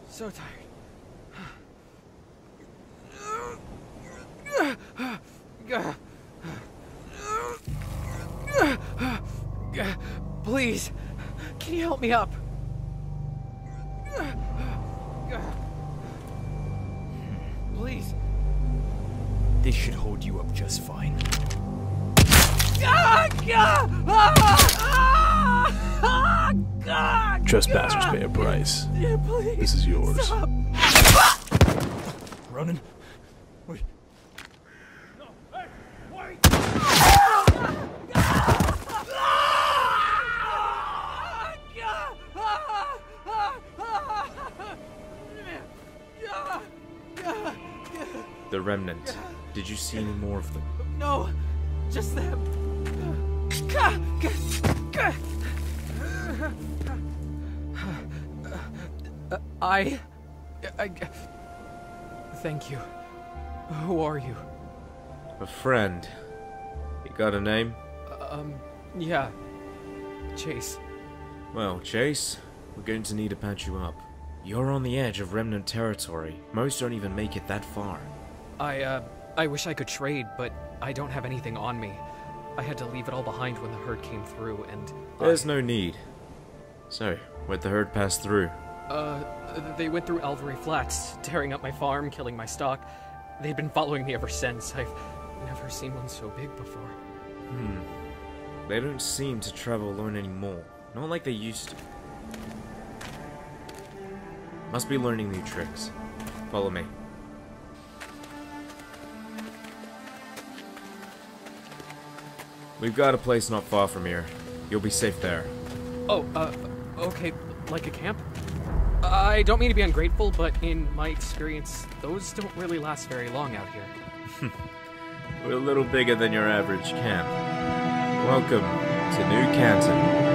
So tired. Please, can you help me up? Please. This should hold you up just fine. Trespassers pay a price. Yeah, please. This is yours. Stop. Running? Wait. No, hey, wait. The Remnant. Did you see any more of them? No, just them. I thank you. Who are you? A friend. You got a name? Yeah. Chase. Well, Chase, we're going to need to patch you up. You're on the edge of Remnant territory. Most don't even make it that far. I wish I could trade, but I don't have anything on me. I had to leave it all behind when the herd came through, and There's no need. So, where'd the herd pass through? They went through Alvery Flats, tearing up my farm, killing my stock. They've been following me ever since. I've never seen one so big before. They don't seem to travel alone anymore. Not like they used to. Must be learning new tricks. Follow me. We've got a place not far from here. You'll be safe there. Oh, okay, like a camp? I don't mean to be ungrateful, but in my experience, those don't really last very long out here. We're a little bigger than your average camp. Welcome to New Canton.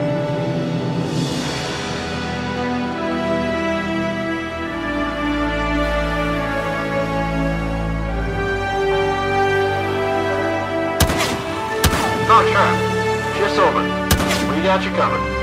Contract. Just open. We got you covered.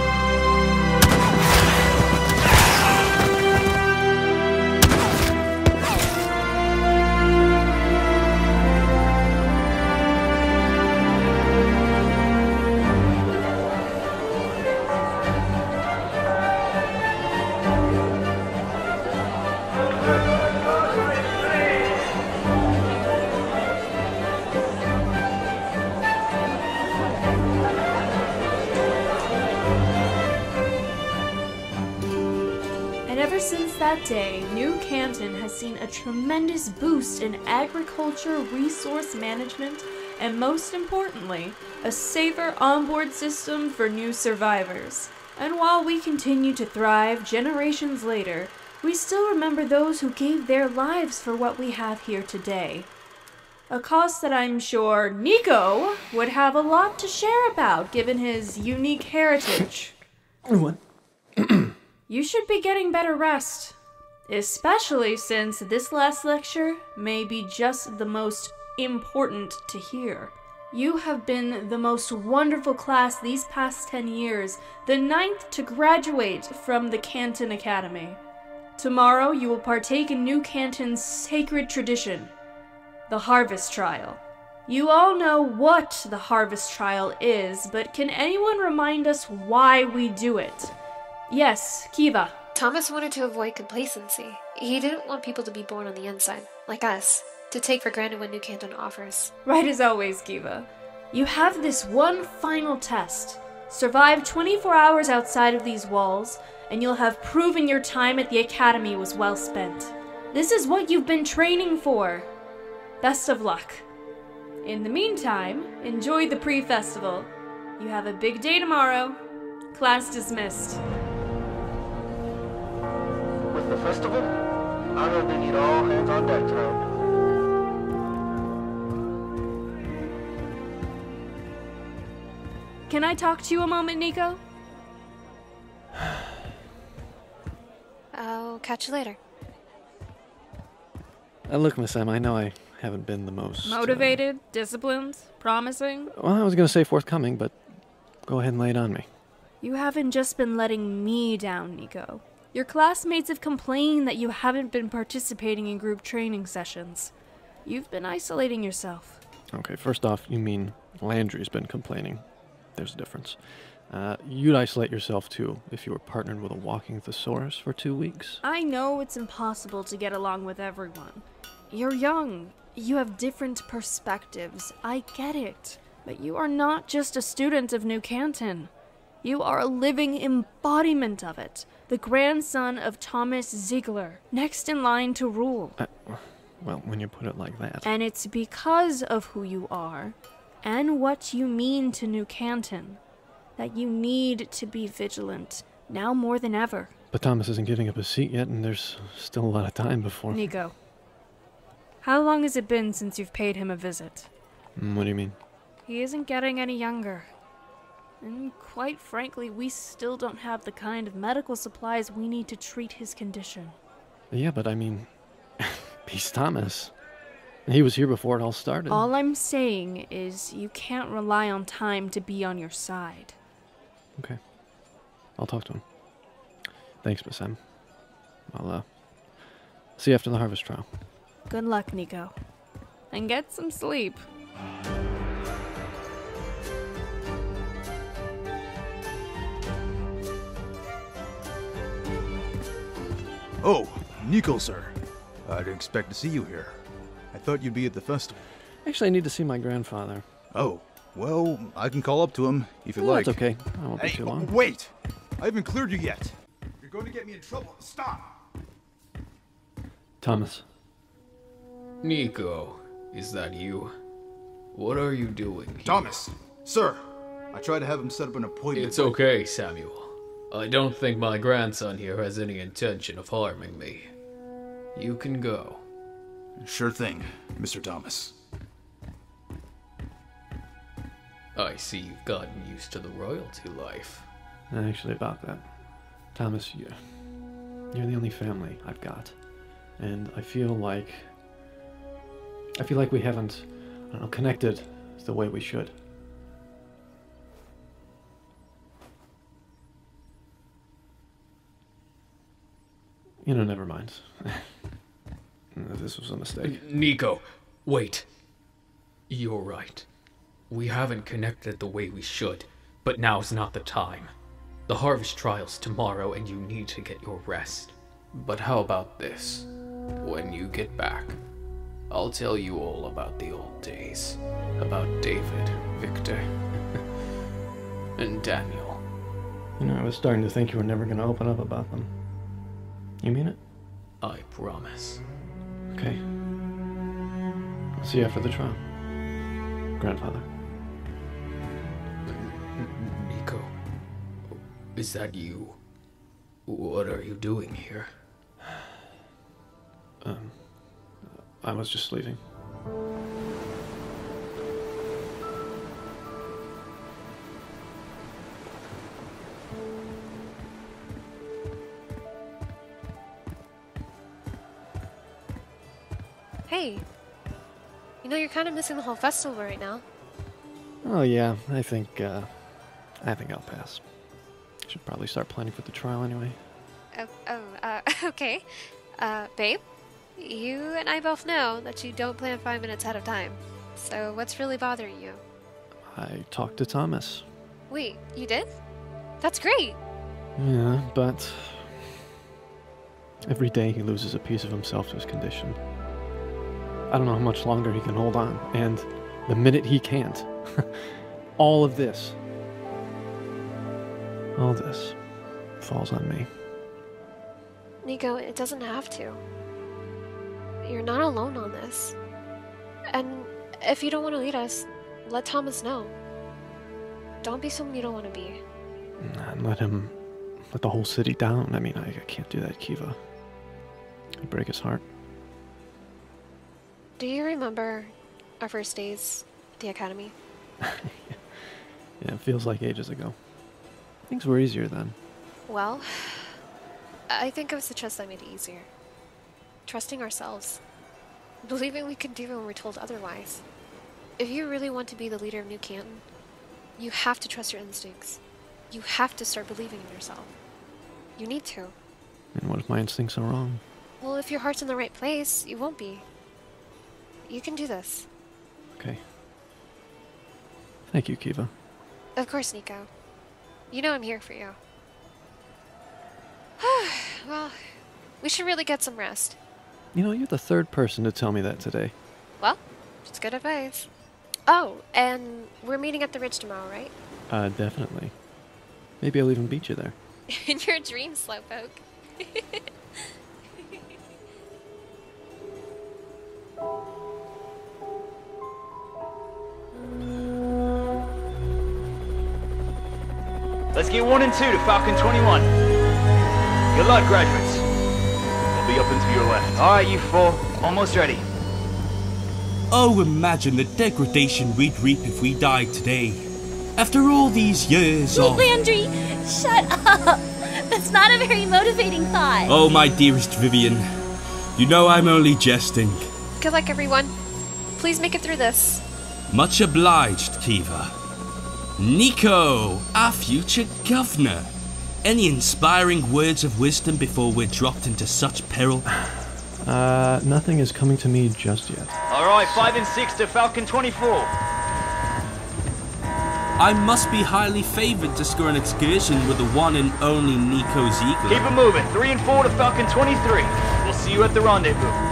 Since that day, New Canton has seen a tremendous boost in agriculture, resource management, and most importantly, a safer onboard system for new survivors. And while we continue to thrive generations later, we still remember those who gave their lives for what we have here today. A cause that I'm sure Nico would have a lot to share about, given his unique heritage. What? You should be getting better rest, especially since this last lecture may be just the most important to hear. You have been the most wonderful class these past 10 years, the 9th to graduate from the Canton Academy. Tomorrow you will partake in New Canton's sacred tradition, the Harvest Trial. You all know what the Harvest Trial is, but can anyone remind us why we do it? Yes, Kiva. Thomas wanted to avoid complacency. He didn't want people to be born on the inside, like us, to take for granted what New Canton offers. Right as always, Kiva. You have this one final test. Survive 24 hours outside of these walls, and you'll have proven your time at the Academy was well spent. This is what you've been training for. Best of luck. In the meantime, enjoy the pre-festival. You have a big day tomorrow. Class dismissed. With the festival, I heard they need all hands on deck tonight. Can I talk to you a moment, Nico? I'll catch you later. Look, Miss M, I know I haven't been the most... Motivated, disciplined, promising? Well, I was going to say forthcoming, but go ahead and lay it on me. You haven't just been letting me down, Nico. Your classmates have complained that you haven't been participating in group training sessions. You've been isolating yourself. Okay, first off, you mean Landry's been complaining. There's a difference. You'd isolate yourself too if you were partnered with a walking thesaurus for 2 weeks. I know it's impossible to get along with everyone. You're young. You have different perspectives. I get it. But you are not just a student of New Canton. You are a living embodiment of it. The grandson of Thomas Ziegler, next in line to rule. Well, when you put it like that. And it's because of who you are, and what you mean to New Canton, that you need to be vigilant, now more than ever. But Thomas isn't giving up his seat yet, and there's still a lot of time before... Nico, how long has it been since you've paid him a visit? What do you mean? He isn't getting any younger. And quite frankly, we still don't have the kind of medical supplies we need to treat his condition. Yeah, but I mean, he's Thomas. He was here before it all started. All I'm saying is you can't rely on time to be on your side. Okay. I'll talk to him. Thanks, Miss M. I'll, see you after the harvest trial. Good luck, Nico. And get some sleep. Oh, Nico, sir. I didn't expect to see you here. I thought you'd be at the festival. Actually, I need to see my grandfather. Oh, well, I can call up to him if you No, like. that's okay. I won't be too long. Wait! I haven't cleared you yet. You're going to get me in trouble. Stop! Thomas. Nico, is that you? What are you doing here? Thomas! Sir! I tried to have him set up an appointment. It's okay, Samuel. I don't think my grandson here has any intention of harming me. You can go. Sure thing, Mr. Thomas. I see you've gotten used to the royalty life. Actually, about that. Thomas, you're the only family I've got. And I feel like we haven't, I don't know, connected the way we should. You know, never mind. This was a mistake. Nico, wait. You're right. We haven't connected the way we should, but now's not the time. The harvest trial's tomorrow and you need to get your rest. But how about this? When you get back, I'll tell you all about the old days. About David, Victor, and Daniel. You know, I was starting to think you were never going to open up about them. You mean it? I promise. Okay. I'll see you after the trial. Grandfather. Nico, is that you? What are you doing here? I was just leaving. Hey, you know you're kind of missing the whole festival right now. Oh yeah, I think I'll pass. Should probably start planning for the trial anyway. Okay. Babe, you and I both know that you don't plan 5 minutes ahead of time. So what's really bothering you? I talked to Thomas. Wait, you did? That's great! Yeah, but every day he loses a piece of himself to his condition. I don't know how much longer he can hold on, and the minute he can't, all this falls on me. Nico, it doesn't have to. You're not alone on this. And if you don't want to lead us, let Thomas know. Don't be someone you don't want to be. And let the whole city down. I mean, I can't do that, Kiva. It'd break his heart. Do you remember our first days at the academy? Yeah, it feels like ages ago. Things were easier then. Well, I think it was the trust that made it easier. Trusting ourselves. Believing we could do when we're told otherwise. If you really want to be the leader of New Canton, you have to trust your instincts. You have to start believing in yourself. You need to. And what if my instincts are wrong? Well, if your heart's in the right place, you won't be. You can do this. Okay. Thank you, Kiva. Of course, Nico. You know I'm here for you. Well, we should really get some rest. You know, you're the third person to tell me that today. Well, it's good advice. Oh, and we're meeting at the ridge tomorrow, right? Definitely. Maybe I'll even beat you there. In your dreams, Slowpoke. Let's get 1 and 2 to Falcon 21. Good luck, graduates. We'll be up and to your left. Alright, you four. Almost ready. Oh, imagine the degradation we'd reap if we died today. After all these years of... Landry, shut up! That's not a very motivating thought. Oh, my dearest Vivian. You know I'm only jesting. Good luck, everyone. Please make it through this. Much obliged, Kiva. Nico, our future governor. Any inspiring words of wisdom before we're dropped into such peril? Nothing is coming to me just yet. Alright, 5 and 6 to Falcon 24. I must be highly favored to score an excursion with the one and only Nico Ziegler. Keep it moving. 3 and 4 to Falcon 23. We'll see you at the rendezvous.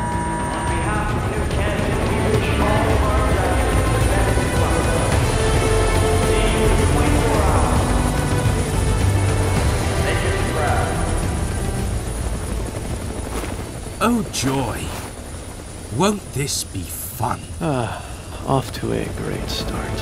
Oh joy. Won't this be fun? Off to a great start.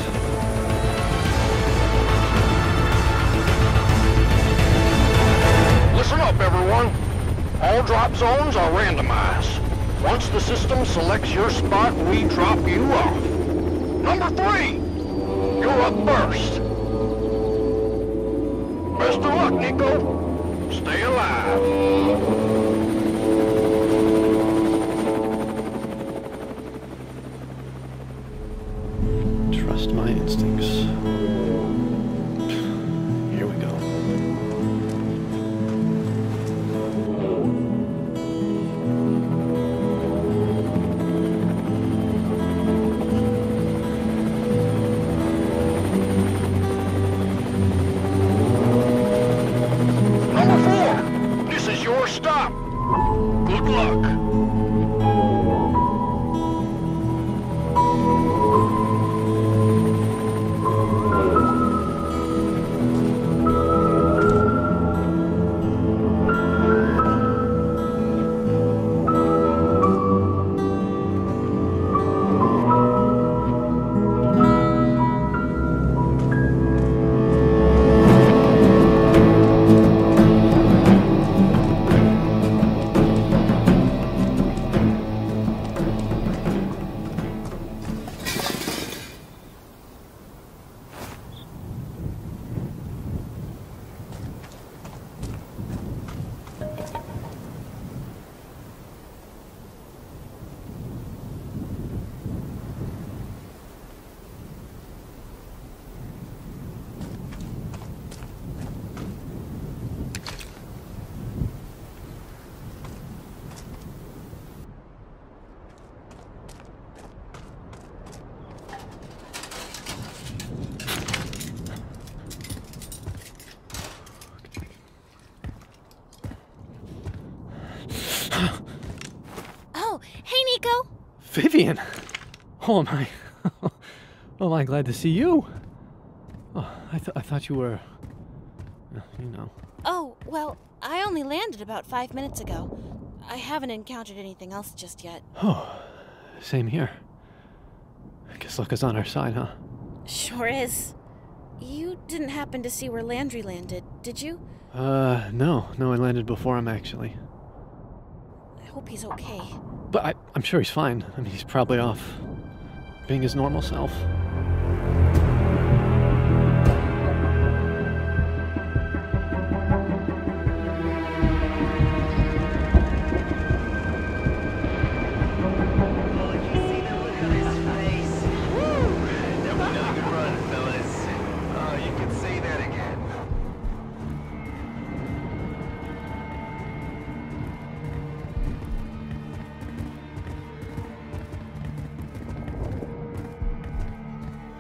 Listen up, everyone. All drop zones are randomized. Once the system selects your spot, we drop you off. Number 3, you're up first. Best of luck, Nico. Stay alive. Trust my instincts. Here we go. Number 4, this is your stop. Good luck. Oh, hey, Nico. Vivian! Oh, am I... Oh, am I glad to see you? Oh, I thought you were... You know. Oh, well, I only landed about 5 minutes ago. I haven't encountered anything else just yet. Oh, same here. I guess luck is on our side, huh? Sure is. You didn't happen to see where Landry landed, did you? No, I landed before him, actually. I hope he's okay. But I'm sure he's fine. I mean, he's probably off being his normal self.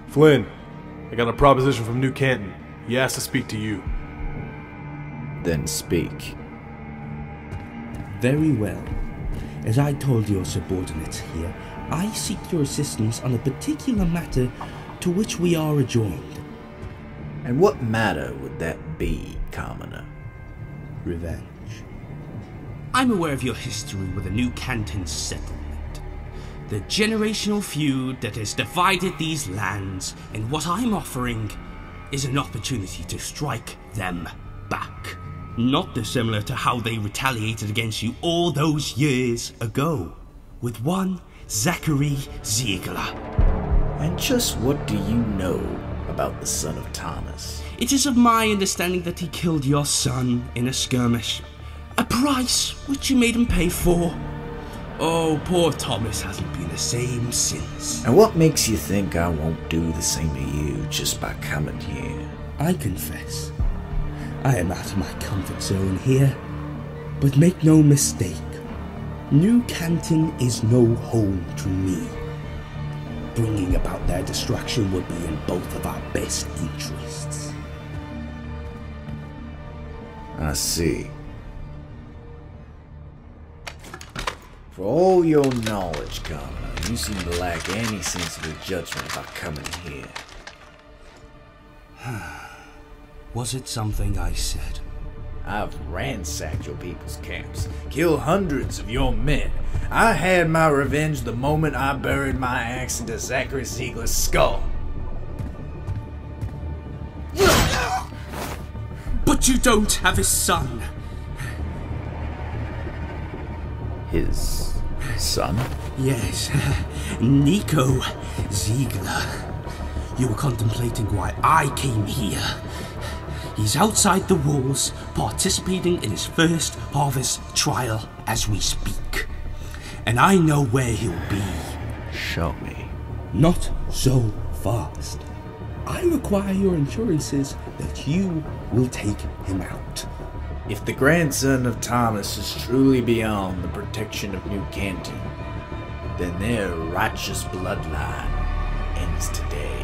Flynn, I got a proposition from New Canton. He asked to speak to you. Then speak. Very well. As I told your subordinates here, I seek your assistance on a particular matter to which we are adjoined. And what matter would that be, Commoner? Revenge. I'm aware of your history with the New Canton settlement. The generational feud that has divided these lands, and what I'm offering is an opportunity to strike them back. Not dissimilar to how they retaliated against you all those years ago, with one Zachary Ziegler. And just what do you know about the son of Thomas? It is of my understanding that he killed your son in a skirmish, a price which you made him pay for. Oh, poor Thomas hasn't been the same since. And what makes you think I won't do the same to you just by coming here? I confess, I am out of my comfort zone here. But make no mistake, New Canton is no home to me. Bringing about their destruction would be in both of our best interests. I see. For all your knowledge, Commoner, you seem to lack any sensible judgment about coming here. Was it something I said? I've ransacked your people's camps, killed hundreds of your men. I had my revenge the moment I buried my axe into Zachary Ziegler's skull. But you don't have his son. His son? Yes, Nico Ziegler. You were contemplating why I came here. He's outside the walls, participating in his first harvest trial as we speak. And I know where he'll be. Show me. Not so fast. I require your assurances that you will take him out. If the grandson of Thomas is truly beyond the protection of New Canton, then their righteous bloodline ends today.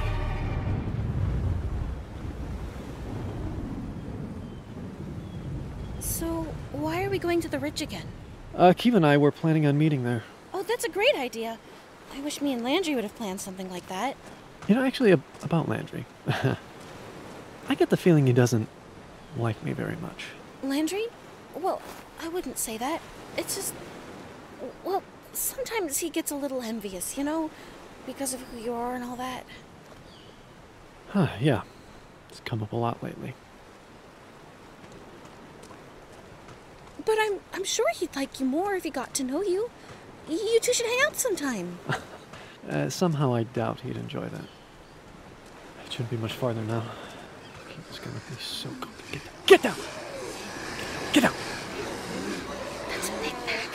So, why are we going to the ridge again? Kiva and I were planning on meeting there. Oh, that's a great idea. I wish me and Landry would have planned something like that. You know, actually, about Landry. I get the feeling he doesn't like me very much. Landry? Well, I wouldn't say that. It's just... Well, sometimes he gets a little envious, you know? Because of who you are and all that. Huh, yeah. It's come up a lot lately. But I'm sure he'd like you more if he got to know you. You two should hang out sometime. Somehow I doubt he'd enjoy that. It shouldn't be much farther now. It's gonna be so complicated. Get down! Get down! That's a big bag.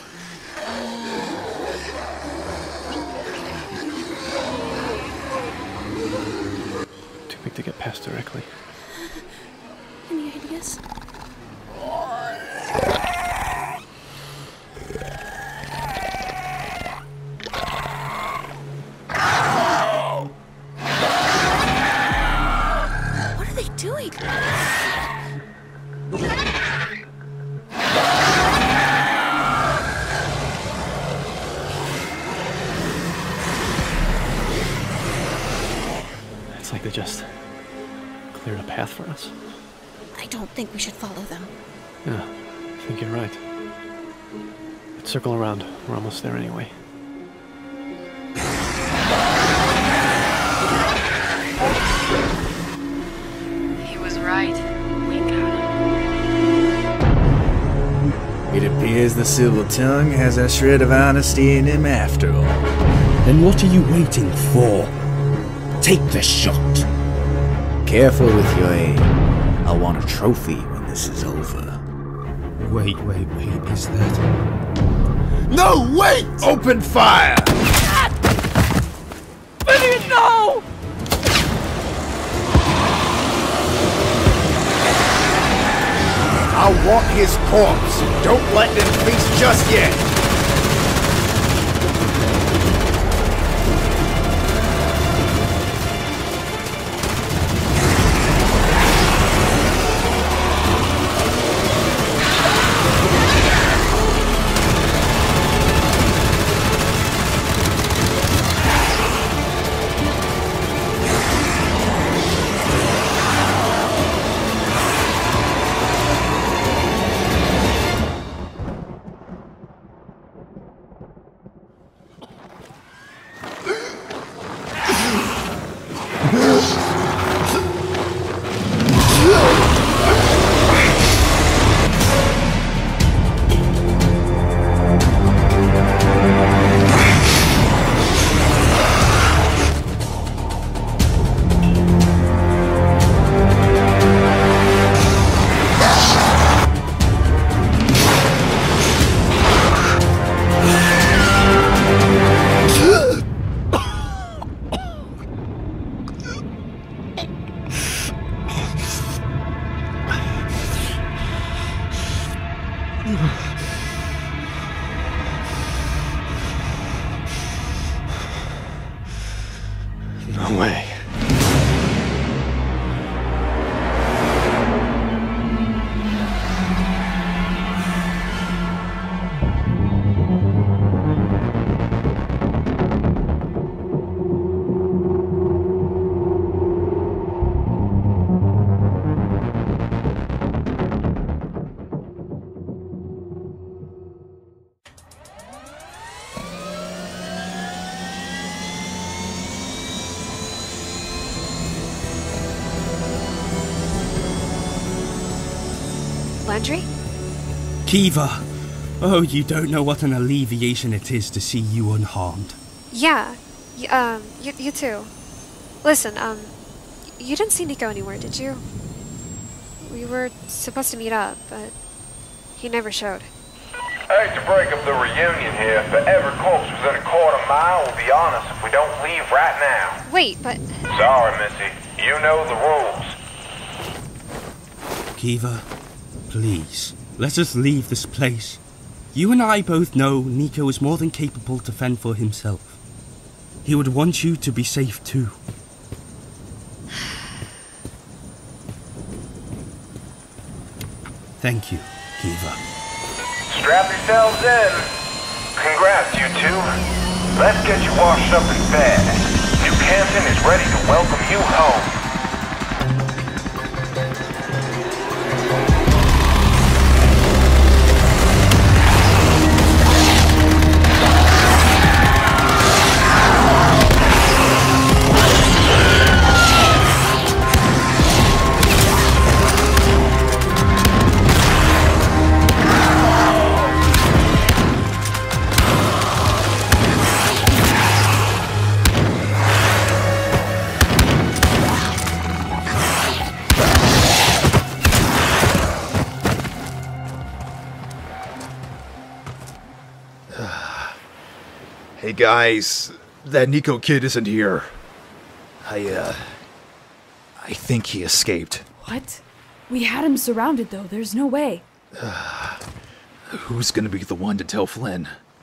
Too big to get past directly. Any ideas? What are they doing? It's like they just cleared a path for us. I don't think we should follow them. Yeah, I think you're right. Let's circle around. We're almost there anyway. He was right. We got him. It appears the Silver Tongue has a shred of honesty in him after all. Then what are you waiting for? Take the shot. Careful with your aim. I want a trophy when this is over. Wait, is that... No, wait! Open fire! Vivian, no! I want his corpse. Don't let them feast just yet. No way. Landry? Kiva! Oh, you don't know what an alleviation it is to see you unharmed. Yeah. You too. Listen, you didn't see Nico anywhere, did you? We were supposed to meet up, but he never showed. I hate to break up the reunion here, but every corpse within a quarter mile will be on us if we don't leave right now. Wait, but... Sorry, Missy. You know the rules. Kiva, please, let us leave this place. You and I both know Nico is more than capable to fend for himself. He would want you to be safe too. Thank you, Kiva. Strap yourselves in. Congrats, you two. Let's get you washed up in bed. New Canton is ready to welcome you home. Hey guys, that Nico kid isn't here. I think he escaped. What? We had him surrounded though, there's no way. Who's gonna be the one to tell Flynn?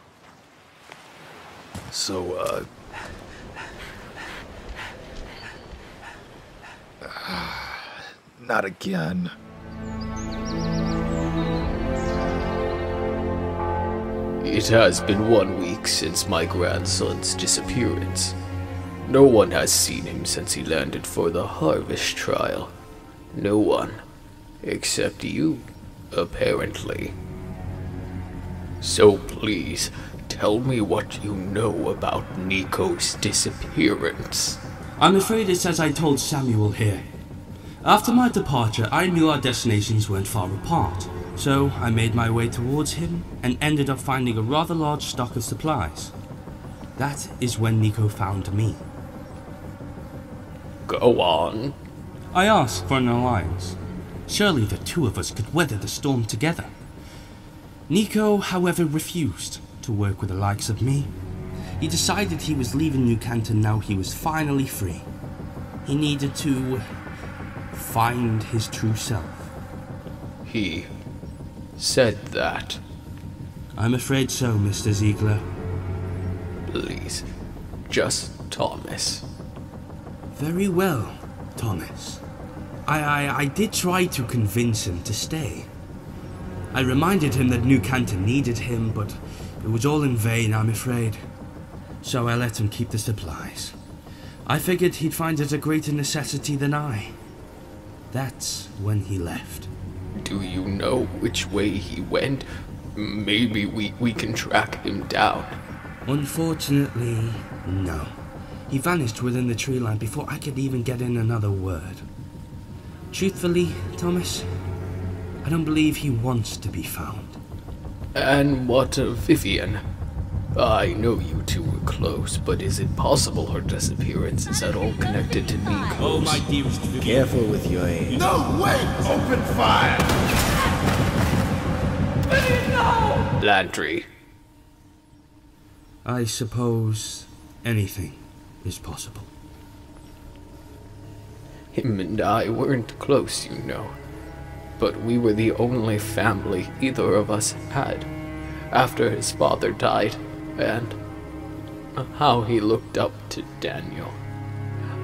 So, not again. It has been 1 week since my grandson's disappearance. No one has seen him since he landed for the harvest trial. No one. Except you, apparently. So please, tell me what you know about Nico's disappearance. I'm afraid it's as I told Samuel here. After my departure, I knew our destinations weren't far apart. So I made my way towards him and ended up finding a rather large stock of supplies. That is when Nico found me. Go on. I asked for an alliance. Surely the two of us could weather the storm together. Nico, however, refused to work with the likes of me. He decided he was leaving New Canton now he was finally free. He needed to find his true self. He said that. I'm afraid so, Mr. Ziegler. Please, just Thomas. Very well, Thomas. I did try to convince him to stay. I reminded him that New Canton needed him, but it was all in vain, I'm afraid. So I let him keep the supplies. I figured he'd find it a greater necessity than I. That's when he left. Do you know which way he went? Maybe we can track him down. Unfortunately, no. He vanished within the tree line before I could even get in another word. Truthfully, Thomas, I don't believe he wants to be found. And what of Vivian? I know you two were close, but is it possible her disappearance is at all connected to Nico's? Oh, my dearest Vivian. Careful with your aim. No, wait! Open fire! No! Landry. I suppose anything is possible. Him and I weren't close, you know. But we were the only family either of us had after his father died, and how he looked up to Daniel.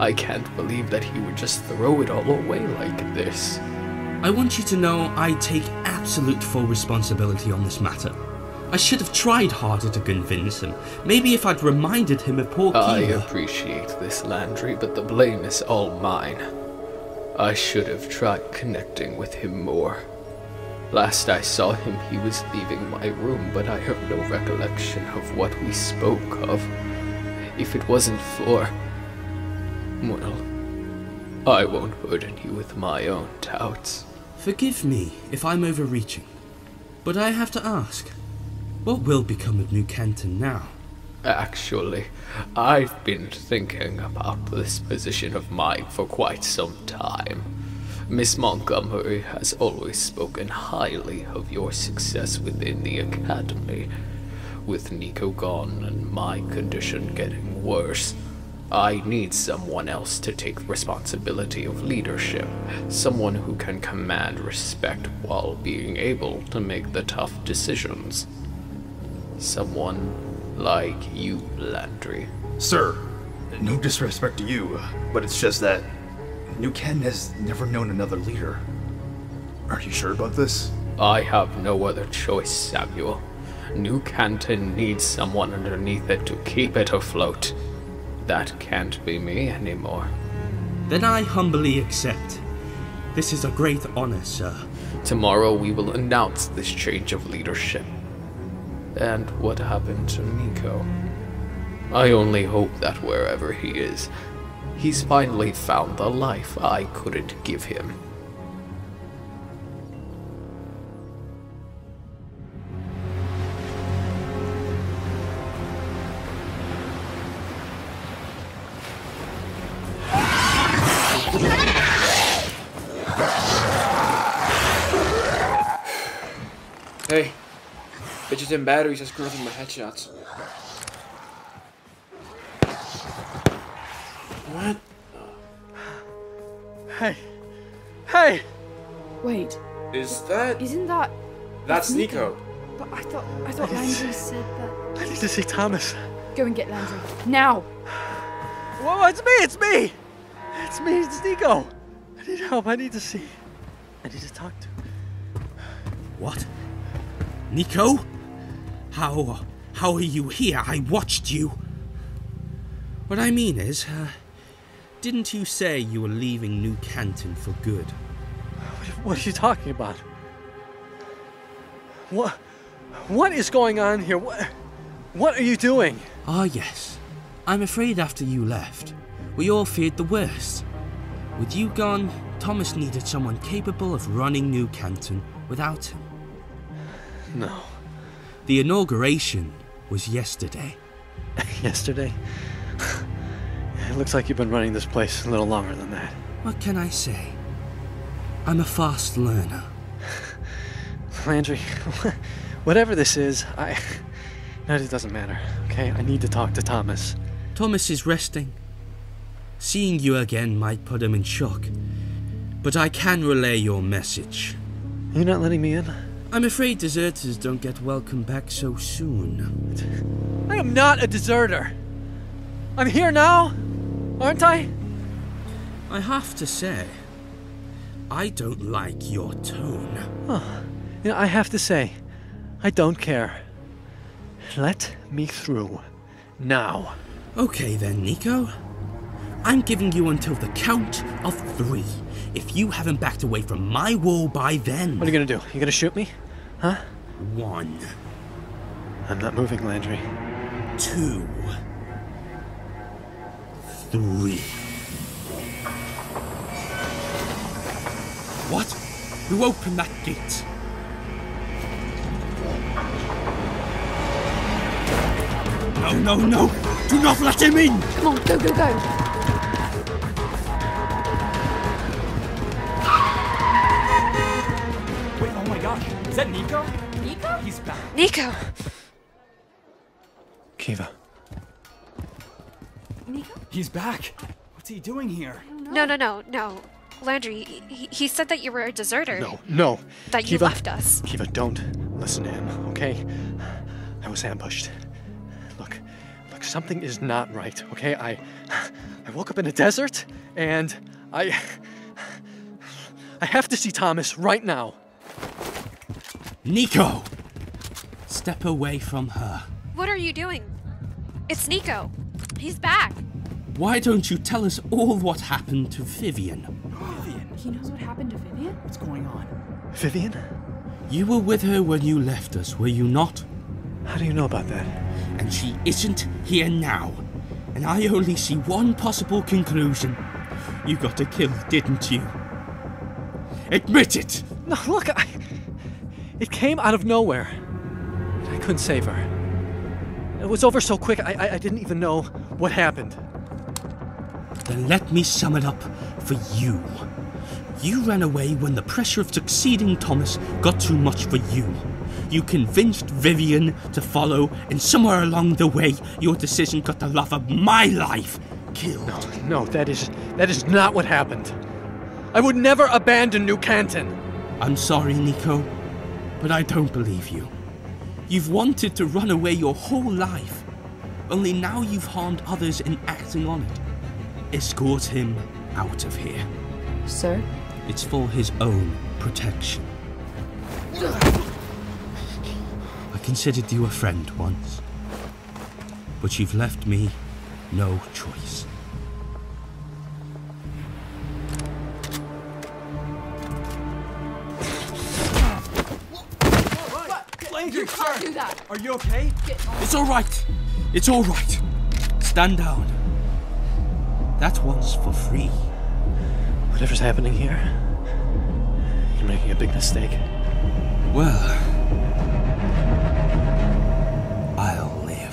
I can't believe that he would just throw it all away like this. I want you to know I take absolute full responsibility on this matter. I should have tried harder to convince him. Maybe if I'd reminded him of poor Kiva. I appreciate this, Landry, but the blame is all mine. I should have tried connecting with him more. Last I saw him, he was leaving my room, but I have no recollection of what we spoke of. If it wasn't for... well, I won't burden you with my own doubts. Forgive me if I'm overreaching, but I have to ask, what will become of New Canton now? Actually, I've been thinking about this position of mine for quite some time. Miss Montgomery has always spoken highly of your success within the academy. With Nico gone and my condition getting worse, I need someone else to take responsibility of leadership. Someone who can command respect while being able to make the tough decisions. Someone like you, Landry. Sir, no disrespect to you, but it's just that New Canton has never known another leader. Are you sure about this? I have no other choice, Samuel. New Canton needs someone underneath it to keep it afloat. That can't be me anymore. Then I humbly accept. This is a great honor, sir. Tomorrow we will announce this change of leadership. And what happened to Nico? I only hope that wherever he is, he's finally found the life I couldn't give him. Hey, bitches and batteries are screwing through my headshots. What? Hey! Hey! Wait. Is that... Isn't that... That's Nico. But I thought Landry said that... I need to see Thomas. Go and get Landry. Now! Whoa, it's me! It's me! It's me, it's Nico! I need help, I need to see. I need to talk to. What? Nico? How are you here? I watched you. What I mean is, didn't you say you were leaving New Canton for good? What are you talking about? What is going on here? What are you doing? Ah, yes. I'm afraid after you left, we all feared the worst. With you gone, Thomas needed someone capable of running New Canton without him. No. The inauguration was yesterday. Yesterday? It looks like you've been running this place a little longer than that. What can I say? I'm a fast learner. Landry, whatever this is, no, it doesn't matter, okay? I need to talk to Thomas. Thomas is resting. Seeing you again might put him in shock. But I can relay your message. You're not letting me in? I'm afraid deserters don't get welcomed back so soon. I am not a deserter. I'm here now, aren't I? I have to say, I don't like your tone. Oh, yeah, I have to say, I don't care. Let me through. Now. Okay then, Nico. I'm giving you until the count of 3. If you haven't backed away from my wall by then... What are you gonna do? You gonna shoot me? Huh? 1. I'm not moving, Landry. 2. 3. What? Who opened that gate? No, no, no! Do not let him in! Come on, go, go, go! Wait, oh my gosh. Is that Nico? Nico? He's back. Nico! Kiva. Nico? He's back. What's he doing here? No. Landry, he said that you were a deserter. No. That you Kiva, left us. Kiva, don't listen to him, okay? I was ambushed. Look, something is not right, okay? I woke up in a desert, and I have to see Thomas right now. Nico! Step away from her. What are you doing? It's Nico. He's back. Why don't you tell us all what happened to Vivian? He knows what happened to Vivian? What's going on? Vivian? You were with her when you left us, were you not? How do you know about that? And she isn't here now. And I only see one possible conclusion. You got her killed, didn't you? Admit it! No, look, it came out of nowhere. I couldn't save her. It was over so quick, I didn't even know what happened. Then let me sum it up for you. You ran away when the pressure of succeeding Thomas got too much for you. You convinced Vivian to follow, and somewhere along the way, your decision got the love of my life killed. No, that is not what happened. I would never abandon New Canton. I'm sorry, Nico, but I don't believe you. You've wanted to run away your whole life. Only now you've harmed others in acting on it. Escort him out of here. Sir? It's for his own protection. I considered you a friend once, but you've left me no choice. You can't do that! Are you okay? It's all right. It's all right. Stand down. That one's for free. Whatever's happening here, you're making a big mistake. Well, I'll live.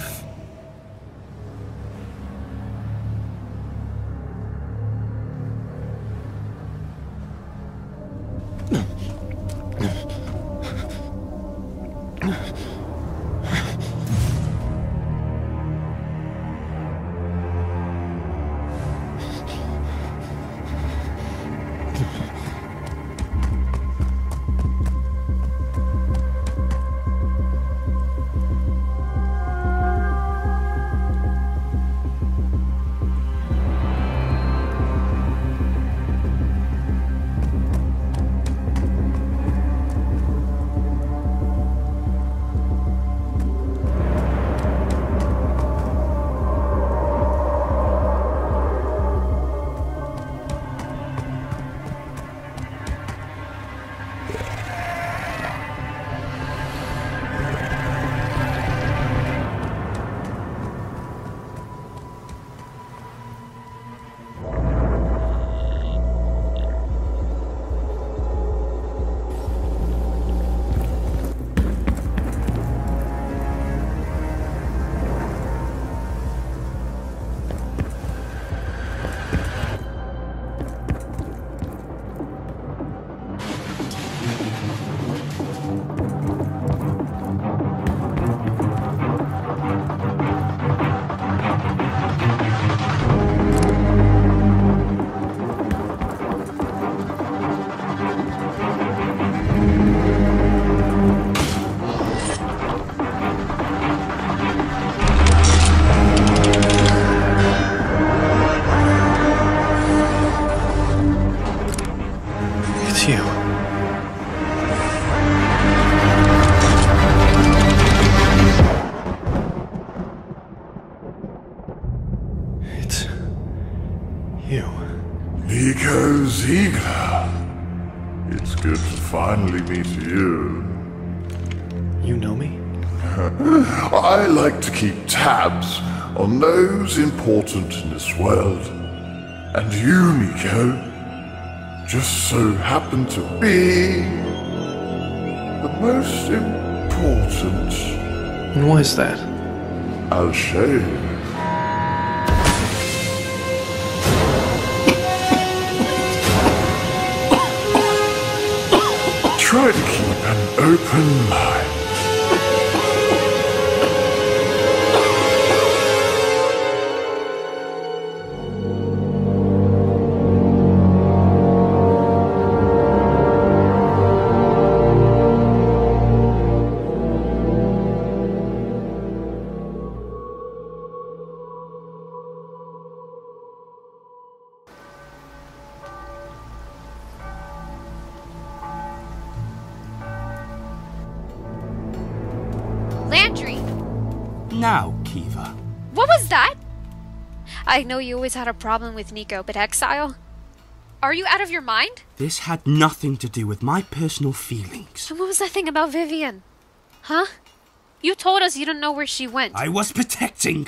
Nico Ziegler. It's good to finally meet you. You know me? I like to keep tabs on those important in this world. And you, Nico, just so happen to be the most important. And why is that? I'll show you. Try to keep an open mind. Landry! Now, Kiva. What was that? I know you always had a problem with Nico, but Exile? Are you out of your mind? This had nothing to do with my personal feelings. And what was that thing about Vivian? Huh? You told us you don't know where she went. I was protecting...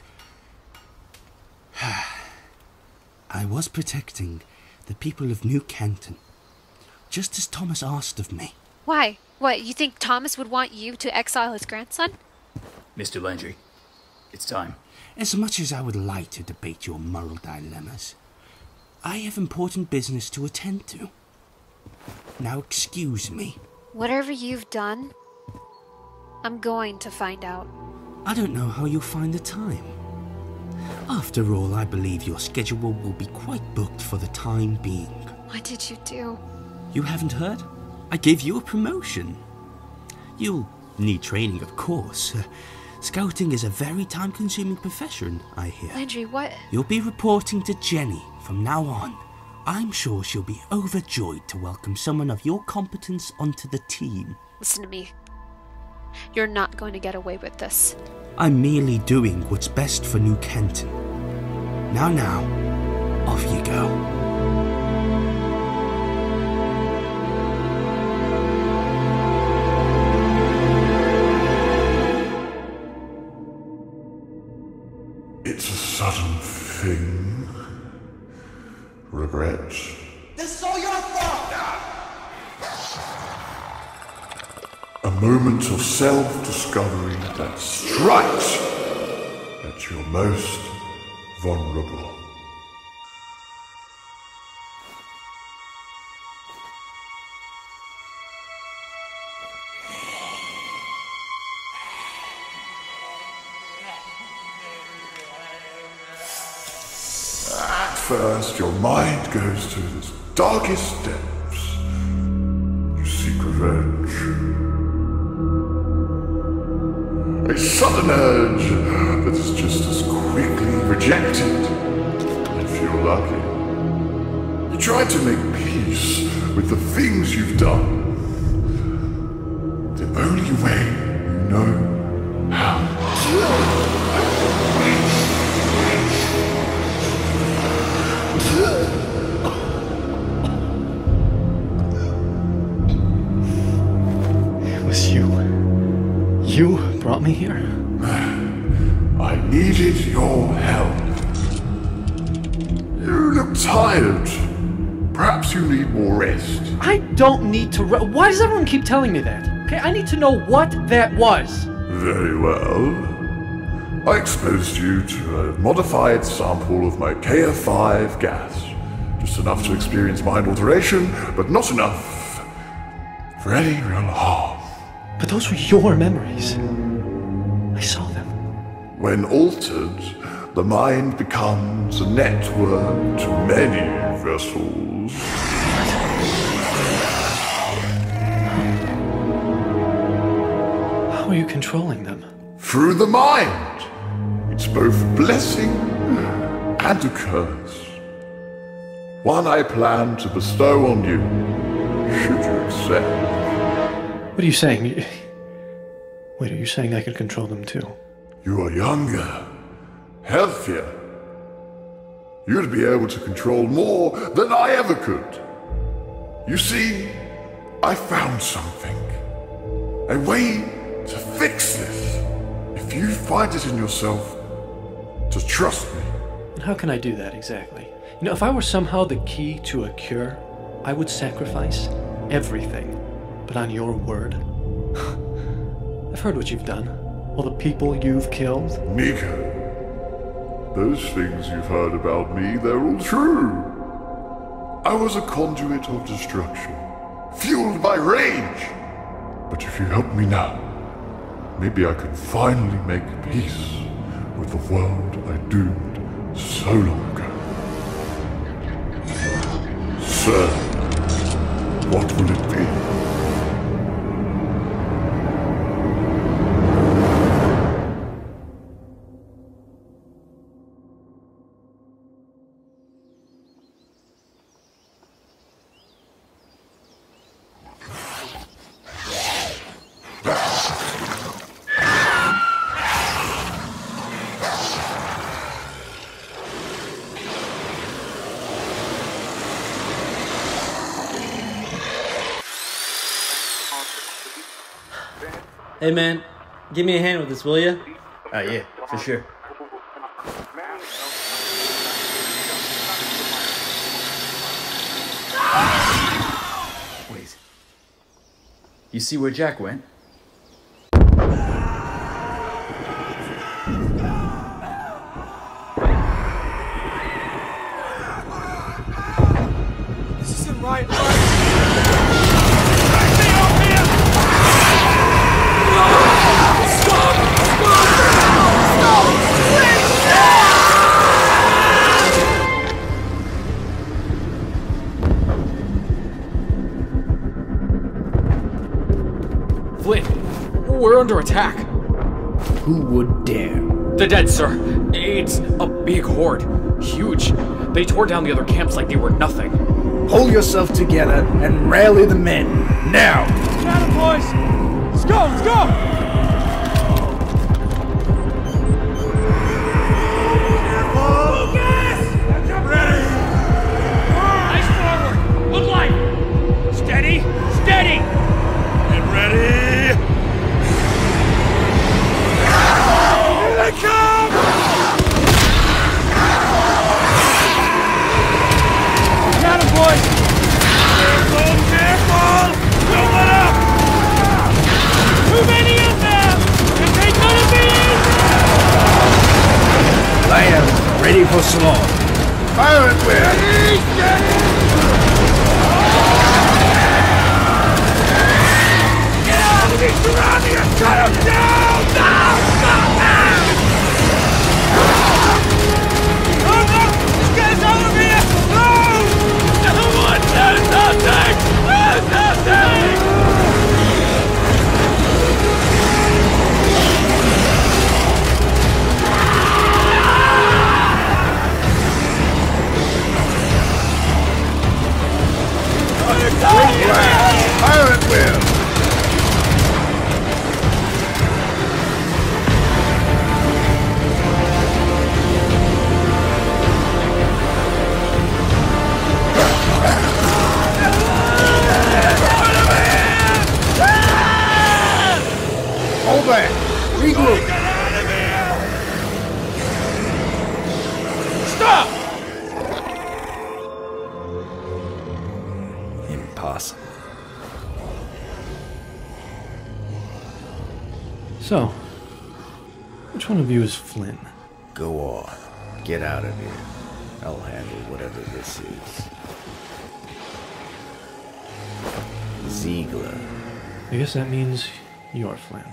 I was protecting the people of New Canton, just as Thomas asked of me. Why? What, you think Thomas would want you to exile his grandson? Mr. Landry, it's time. As much as I would like to debate your moral dilemmas, I have important business to attend to. Now excuse me. Whatever you've done, I'm going to find out. I don't know how you'll find the time. After all, I believe your schedule will be quite booked for the time being. What did you do? You haven't heard? I gave you a promotion. You'll need training, of course. Scouting is a very time-consuming profession, I hear. Landry, what? You'll be reporting to Jenny from now on. I'm sure she'll be overjoyed to welcome someone of your competence onto the team. Listen to me. You're not going to get away with this. I'm merely doing what's best for New Canton. Now, off you go. It's a sudden thing. Regret. This is all your fault! A moment of self-discovery that strikes at your most vulnerable. At first, your mind goes to its darkest depths. You seek revenge. A sudden urge that is just as quickly rejected, if you're lucky. You try to make peace with the things you've done. The only way you know how. It was you. You brought me here? I needed your help. You look tired. Perhaps you need more rest. I don't need to Why does everyone keep telling me that? Okay, I need to know what that was. Very well. I exposed you to a modified sample of my KF5 gas. Just enough to experience mind alteration, but not enough for any real harm. But those were your memories. I saw them. When altered, the mind becomes a network to many vessels. How are you controlling them? Through the mind. It's both a blessing and a curse. One I plan to bestow on you, should you accept. What are you saying? Wait, are you saying I could control them too? You are younger, healthier. You'd be able to control more than I ever could. You see, I found something. A way to fix this. If you find it in yourself to trust me. And how can I do that exactly? You know, if I were somehow the key to a cure, I would sacrifice everything. But on your word, I've heard what you've done. All the people you've killed. Nico, those things you've heard about me, they're all true. I was a conduit of destruction, fueled by rage. But if you help me now, maybe I can finally make peace with the world I doomed so long ago. Sir, what will it be? Hey man, give me a hand with this, will ya? Yeah, for sure. Wait. You see where Jack went? This isn't right. Flynn, we're under attack. Who would dare? The dead, sir. It's a big horde. Huge. They tore down the other camps like they were nothing. Pull yourself together and rally the men. Now! Got it, boys! Let's go, let's go! Steady! Steady! Get ready! Here they come! Got him, boys! Careful! Careful! Don't let up! Too many of them! This ain't gonna be easy! Lions, ready for slaughter. Fire at will! Steady! Surrounding us! Shut him down! Now! Stop now! Oh no! This guy's over here! No! Someone do something! Do something! Fire at will! Hold back! Regroup! Get out of here! Stop! Impossible. So, which one of you is Flynn? Go on. Get out of here. I'll handle whatever this is. Ziegler. I guess that means you're Flynn.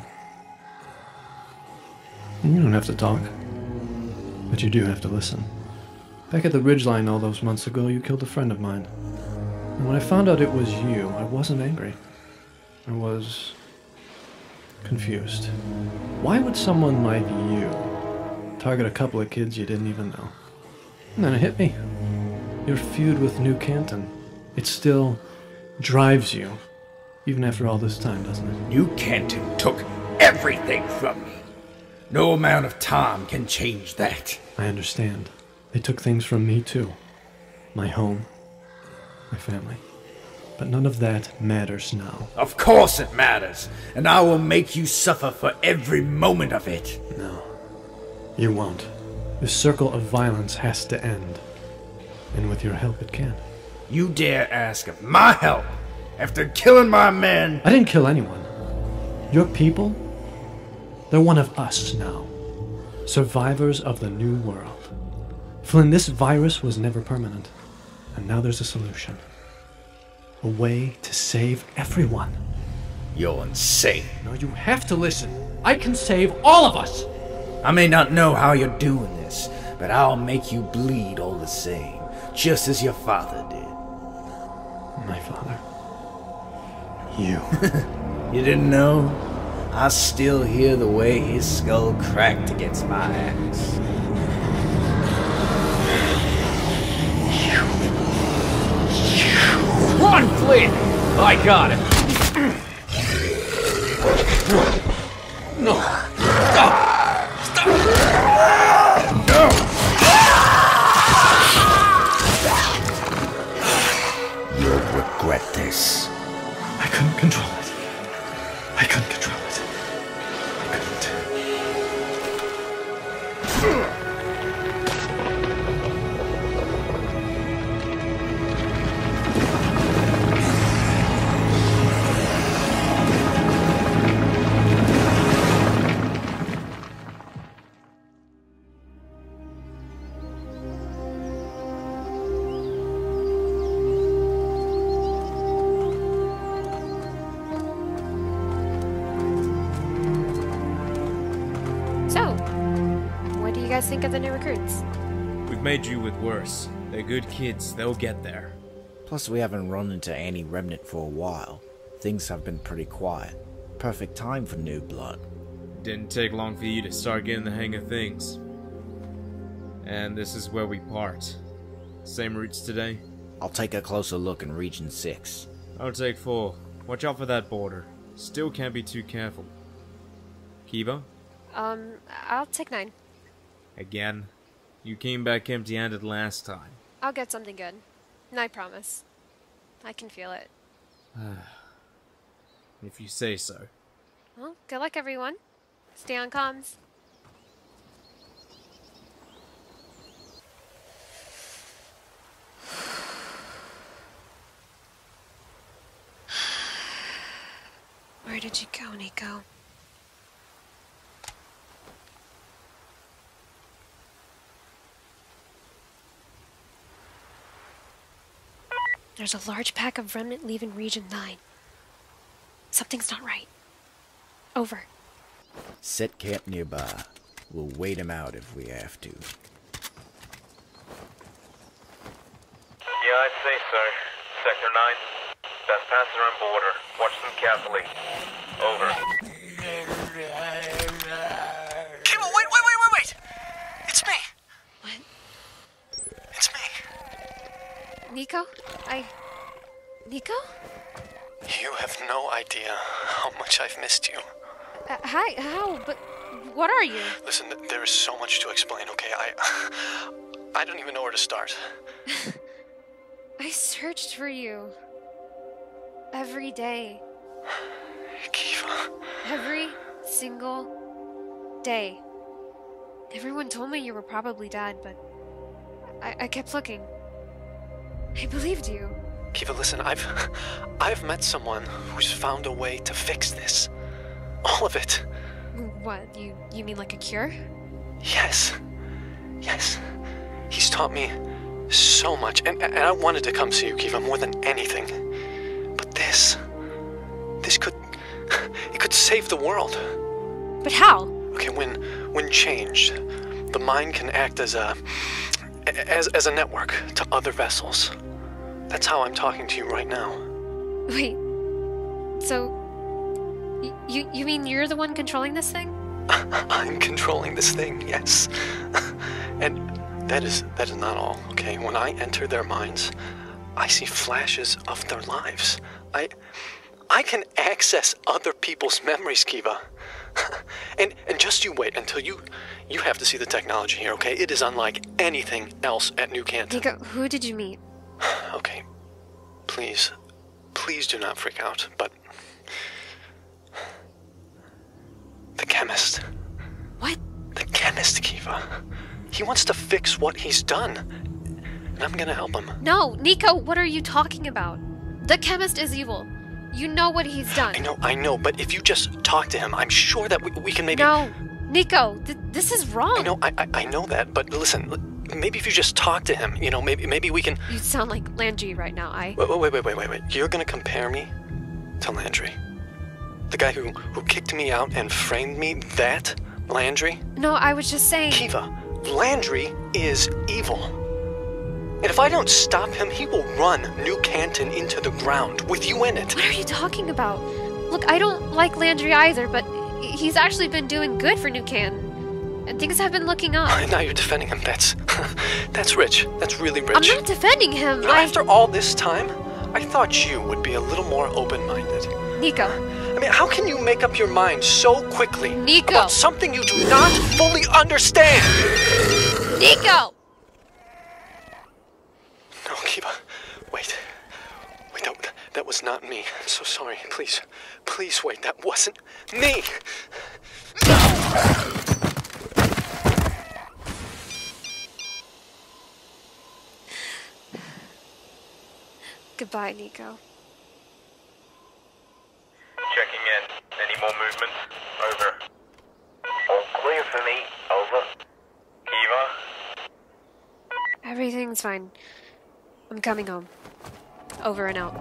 You don't have to talk, but you do have to listen. Back at the ridgeline all those months ago, you killed a friend of mine. And when I found out it was you, I wasn't angry. I was confused. Why would someone like you target a couple of kids you didn't even know? And then it hit me. Your feud with New Canton. It still drives you, even after all this time, doesn't it? New Canton took everything from me. No amount of time can change that. I understand. They took things from me too. My home, my family. But none of that matters now. Of course it matters, and I will make you suffer for every moment of it. No, you won't. This circle of violence has to end. And with your help it can. You dare ask of my help after killing my men? I didn't kill anyone. Your people, they're one of us now. Survivors of the new world. Flynn, this virus was never permanent. And now there's a solution. A way to save everyone. You're insane. No, you have to listen. I can save all of us. I may not know how you're doing this, but I'll make you bleed all the same, just as your father did. My father? You. You didn't know? I still hear the way his skull cracked against my axe. Run, Flynn! I got it. No. Stop! Stop! No! You'll regret this. I couldn't control it. I couldn't control it. Think of the new recruits. We've made you with worse. They're good kids. They'll get there. Plus, we haven't run into any remnant for a while. Things have been pretty quiet. Perfect time for new blood. Didn't take long for you to start getting the hang of things. And this is where we part. Same routes today? I'll take a closer look in Region 6. I'll take 4. Watch out for that border. Still can't be too careful. Kiva? I'll take 9. Again? You came back empty-handed last time. I'll get something good. I promise. I can feel it. If you say so. Well, good luck, everyone. Stay on comms. Where did you go, Nico? There's a large pack of remnant leaving Region 9. Something's not right. Over. Set camp nearby. We'll wait him out if we have to. Yeah, I'd say so. Sector 9. Best pass around border. Watch them carefully. Over. Kiva, wait! It's me! What? It's me. Nico? Nico? You have no idea how much I've missed you. Hi, how? But what are you? Listen, there is so much to explain, okay? I don't even know where to start. I searched for you. Every day. Kiva. Every single day. Everyone told me you were probably dead, but I kept looking. I believed you. Kiva, listen, I've met someone who's found a way to fix this. All of it. What, you mean like a cure? Yes. He's taught me so much, and I wanted to come see you, Kiva, more than anything. But this could save the world. But how? Okay, when changed, the mind can act as a network to other vessels. That's how I'm talking to you right now. Wait, so you mean you're the one controlling this thing? I'm controlling this thing, yes. And that is not all, okay? When I enter their minds, I see flashes of their lives. I can access other people's memories, Kiva. and just you wait until you have to see the technology here, okay? It is unlike anything else at New Canton. Nico, who did you meet? Okay, please do not freak out, but... The chemist. What? The chemist, Kiva. He wants to fix what he's done, and I'm gonna help him. No, Nico, what are you talking about? The chemist is evil. You know what he's done. I know, but if you just talk to him, I'm sure that we can maybe... No, Nico, this is wrong. I know that, but listen, maybe if you just talk to him, you know, maybe we can... You sound like Landry right now, Wait. You're gonna compare me to Landry? The guy who kicked me out and framed me? That Landry? No, I was just saying... Kiva, Landry is evil. And if I don't stop him, he will run New Canton into the ground, with you in it. What are you talking about? Look, I don't like Landry either, but he's actually been doing good for New Canton. And things have been looking up. Now you're defending him. That's rich. That's really rich. I'm not defending him. After all this time, I thought you would be a little more open-minded. Nico. I mean, how can you make up your mind so quickly Nico. about something you do not fully understand? Nico! No, Kiva. Wait, that was not me. I'm so sorry. Please wait. That wasn't me. Goodbye, Nico. Checking in. Any more movement? Over. All clear for me. Over. Kiva? Everything's fine. I'm coming home. Over and out.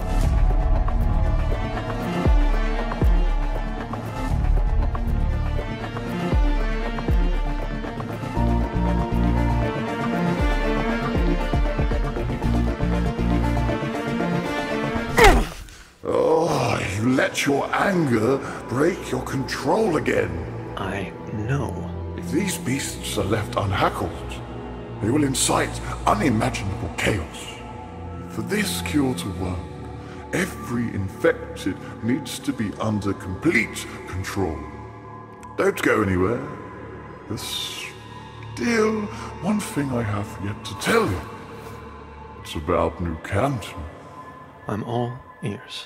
Oh, you let your anger break your control again. I know. If these beasts are left unhackled, they will incite unimaginable chaos. For this cure to work, every infected needs to be under complete control. Don't go anywhere. There's still one thing I have yet to tell you. It's about New Canton. I'm all ears.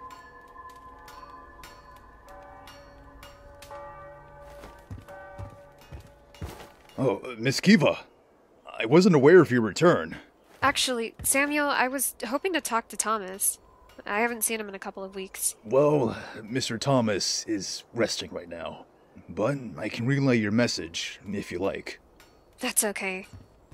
Oh, Miss Kiva. I wasn't aware of your return. Actually, Samuel, I was hoping to talk to Thomas. I haven't seen him in a couple of weeks. Well, Mr. Thomas is resting right now, but I can relay your message if you like. That's okay.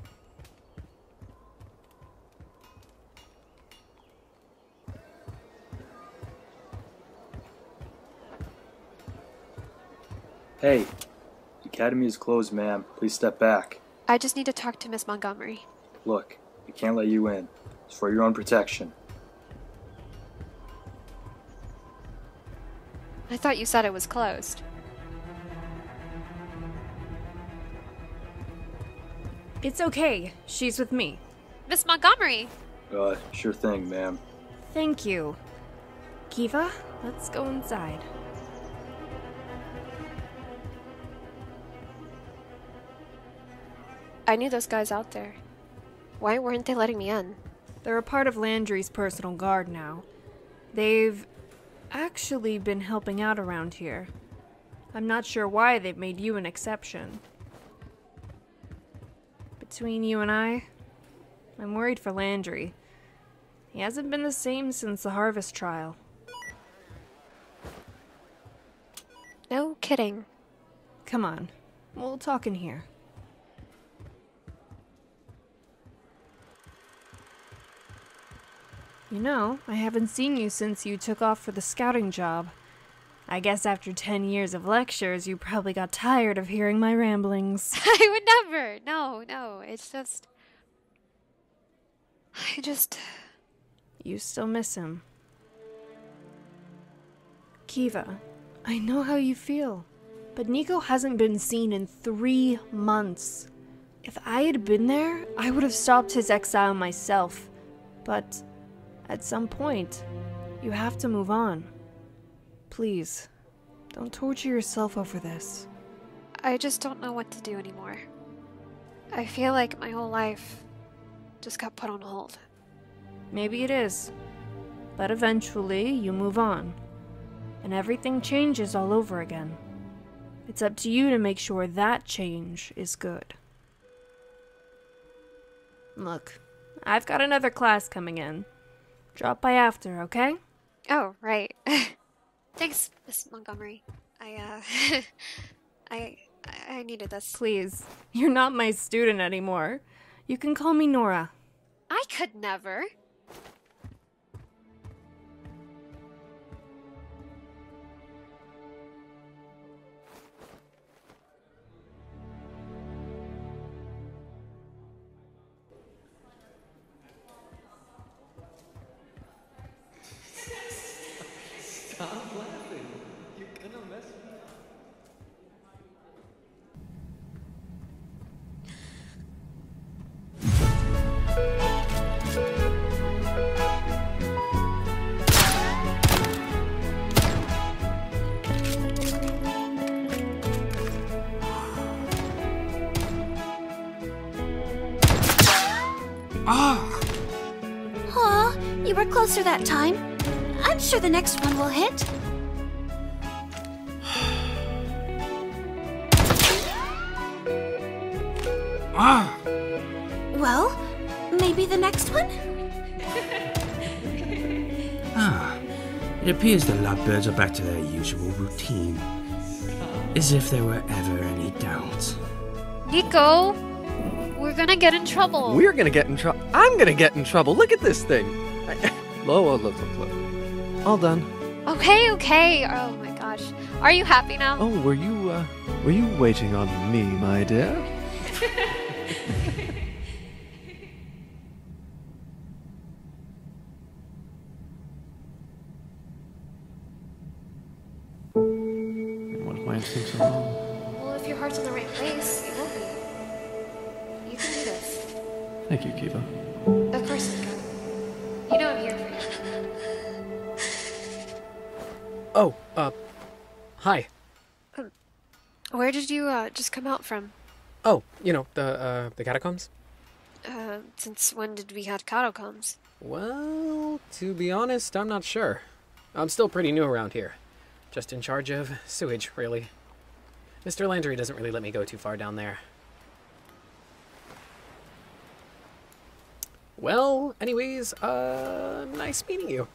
Hey, the academy is closed, ma'am. Please step back. I just need to talk to Miss Montgomery. Look, we can't let you in. It's for your own protection. I thought you said it was closed. It's okay. She's with me. Miss Montgomery! Sure thing, ma'am. Thank you. Kiva, let's go inside. I knew those guys out there. Why weren't they letting me in? They're a part of Landry's personal guard now. They've actually been helping out around here. I'm not sure why they've made you an exception. Between you and I'm worried for Landry. He hasn't been the same since the harvest trial. No kidding. Come on, we'll talk in here. You know, I haven't seen you since you took off for the scouting job. I guess after 10 years of lectures, you probably got tired of hearing my ramblings. I would never! No, it's just... You still miss him. Kiva, I know how you feel, but Nico hasn't been seen in 3 months. If I had been there, I would have stopped his exile myself. But at some point, you have to move on. Please, don't torture yourself over this. I just don't know what to do anymore. I feel like my whole life just got put on hold. Maybe it is. But eventually, you move on. And everything changes all over again. It's up to you to make sure that change is good. Look, I've got another class coming in. Drop by after, okay? Oh, right. Thanks, Miss Montgomery. I needed this. Please, you're not my student anymore. You can call me Nora. I could never. Stop laughing. You're gonna mess me up. Aw, you were closer that time. I'm sure the next one will hit. Well, maybe the next one? It appears the lovebirds are back to their usual routine. As if there were ever any doubts. Nico! We're gonna get in trouble. We're gonna get in trouble. I'm gonna get in trouble. Look at this thing. Look. All done. Okay. Oh my gosh. Are you happy now? Oh, were you waiting on me, my dear? What if my instincts are wrong? Well, if your heart's in the right place, it will be. You can do this. Thank you, Kiva. Of course, Nico. You know I'm here for you. Oh, hi. Where did you, just come out from? Oh, the catacombs? Since when did we have catacombs? Well, to be honest, I'm not sure. I'm still pretty new around here. Just in charge of sewage, really. Mr. Landry doesn't really let me go too far down there. Well, anyways, nice meeting you.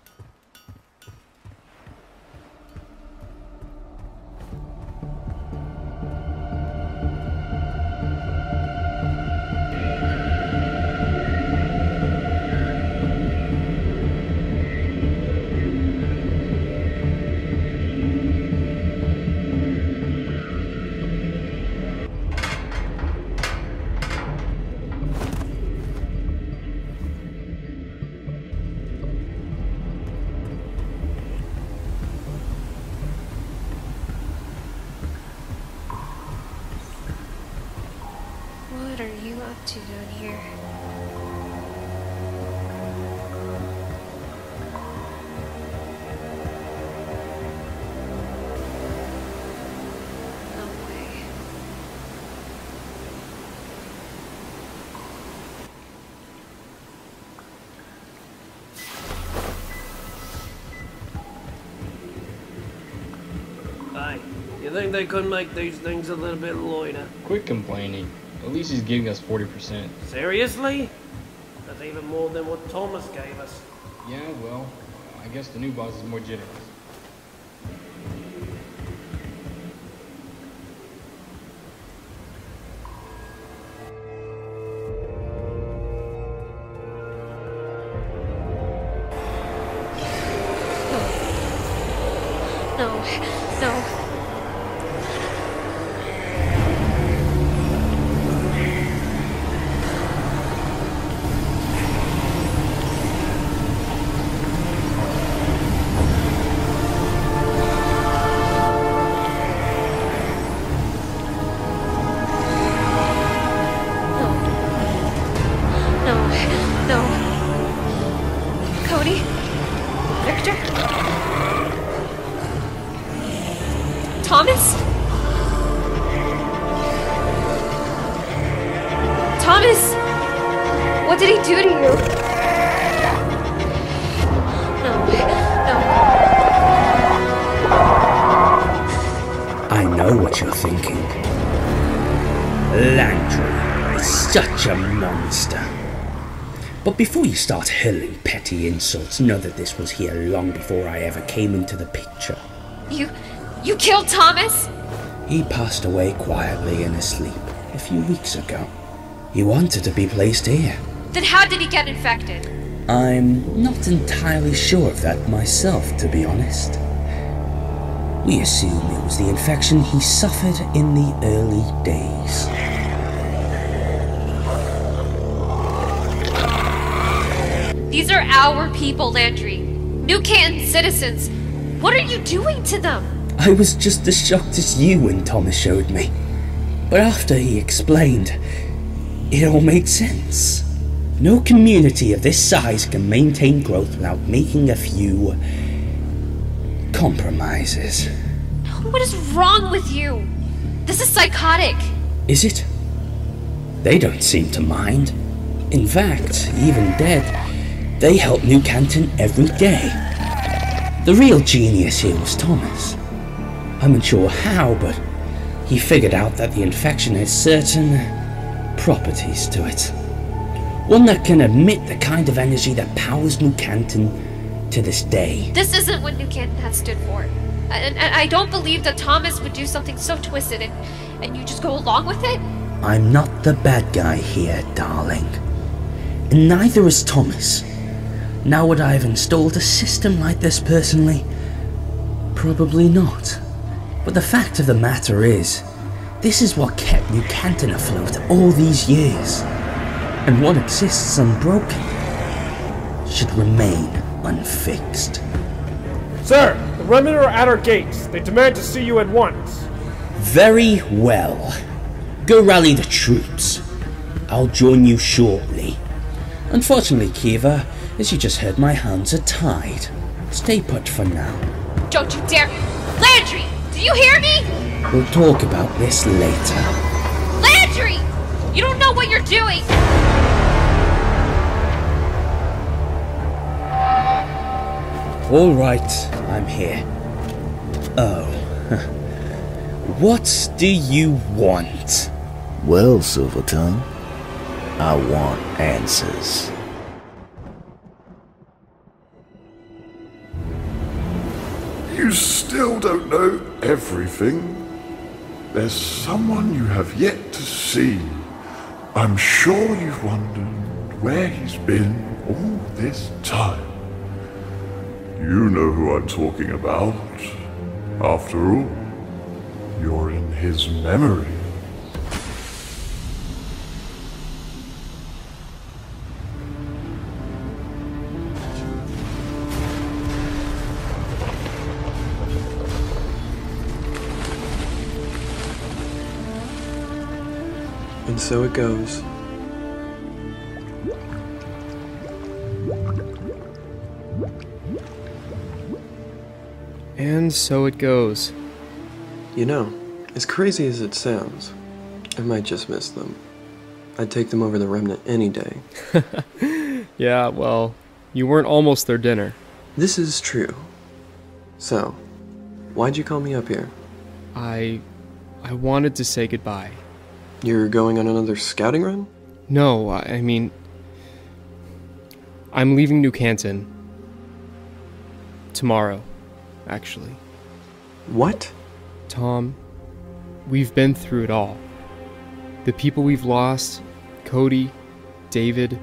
What are you up to down here? No way. Aye. You think they could make these things a little bit lighter? Quit complaining. At least he's giving us 40%. Seriously? That's even more than what Thomas gave us. Yeah, well, I guess the new boss is more generous. No. Cody? Victor? Thomas? Thomas! What did he do to you? I know what you're thinking. Landry is such a monster. But before you start hurling petty insults, know that this was here long before I ever came into the picture. You killed Thomas? He passed away quietly in his sleep a few weeks ago. He wanted to be placed here. Then how did he get infected? I'm not entirely sure of that myself, to be honest. We assume it was the infection he suffered in the early days. These are our people, Landry. New Canton citizens. What are you doing to them? I was just as shocked as you when Thomas showed me. But after he explained, it all made sense. No community of this size can maintain growth without making a few compromises. What is wrong with you? This is psychotic. Is it? They don't seem to mind. In fact, even dead, they help New Canton every day. The real genius here was Thomas. I'm unsure how, but he figured out that the infection has certain properties to it. One that can emit the kind of energy that powers New Canton to this day. This isn't what New Canton has stood for. And I don't believe that Thomas would do something so twisted and you just go along with it. I'm not the bad guy here, darling. And neither is Thomas. Now would I have installed a system like this personally? Probably not. But the fact of the matter is, this is what kept New Canton afloat all these years. And what exists unbroken should remain unfixed. Sir, the remnant are at our gates. They demand to see you at once. Very well. Go rally the troops. I'll join you shortly. Unfortunately, Kiva, as you just heard, my hands are tied. Stay put for now. Don't you dare! Landry! Do you hear me? We'll talk about this later. Landry! You don't know what you're doing! All right, I'm here. Oh. What do you want? Well, Silvertongue, I want answers. You still don't know everything. There's someone you have yet to see. I'm sure you've wondered where he's been all this time. You know who I'm talking about. After all, you're in his memory. And so it goes. And so it goes. You know, as crazy as it sounds, I might just miss them. I'd take them over the Remnant any day. Yeah, well, you weren't almost their dinner. This is true. So, why'd you call me up here? I wanted to say goodbye. You're going on another scouting run? No, I mean, I'm leaving New Canton. Tomorrow, actually. What? Tom, we've been through it all. The people we've lost, Cody, David,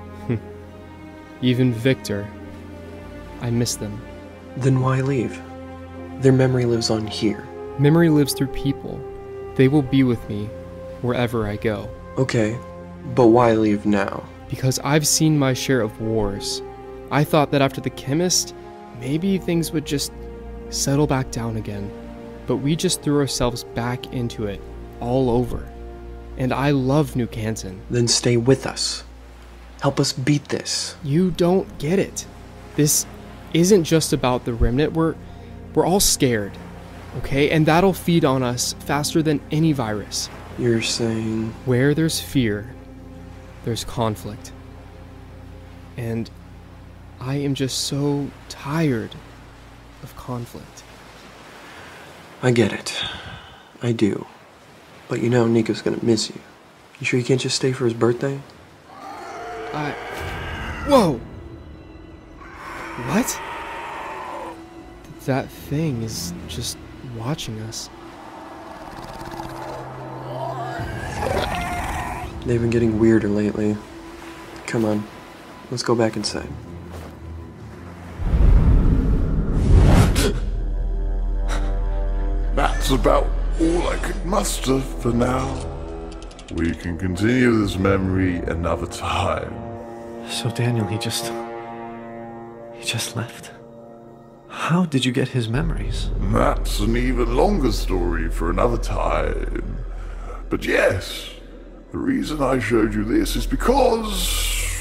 even Victor. I miss them. Then why leave? Their memory lives on here. Memory lives through people. They will be with me wherever I go. Okay, but why leave now? Because I've seen my share of wars. I thought that after the chemist, maybe things would just settle back down again. But we just threw ourselves back into it, all over. And I love New Canton. Then stay with us. Help us beat this. You don't get it. This isn't just about the Remnant. We're all scared, okay? And that'll feed on us faster than any virus. You're saying... Where there's fear, there's conflict. And I am just so tired of conflict. I get it. I do. But you know Nico's gonna miss you. You sure you can't just stay for his birthday? Whoa! What? That thing is just watching us. They've been getting weirder lately. Come on, let's go back inside. That's about all I could muster for now. We can continue this memory another time. So Daniel, he just left? How did you get his memories? That's an even longer story for another time. But yes, the reason I showed you this is because...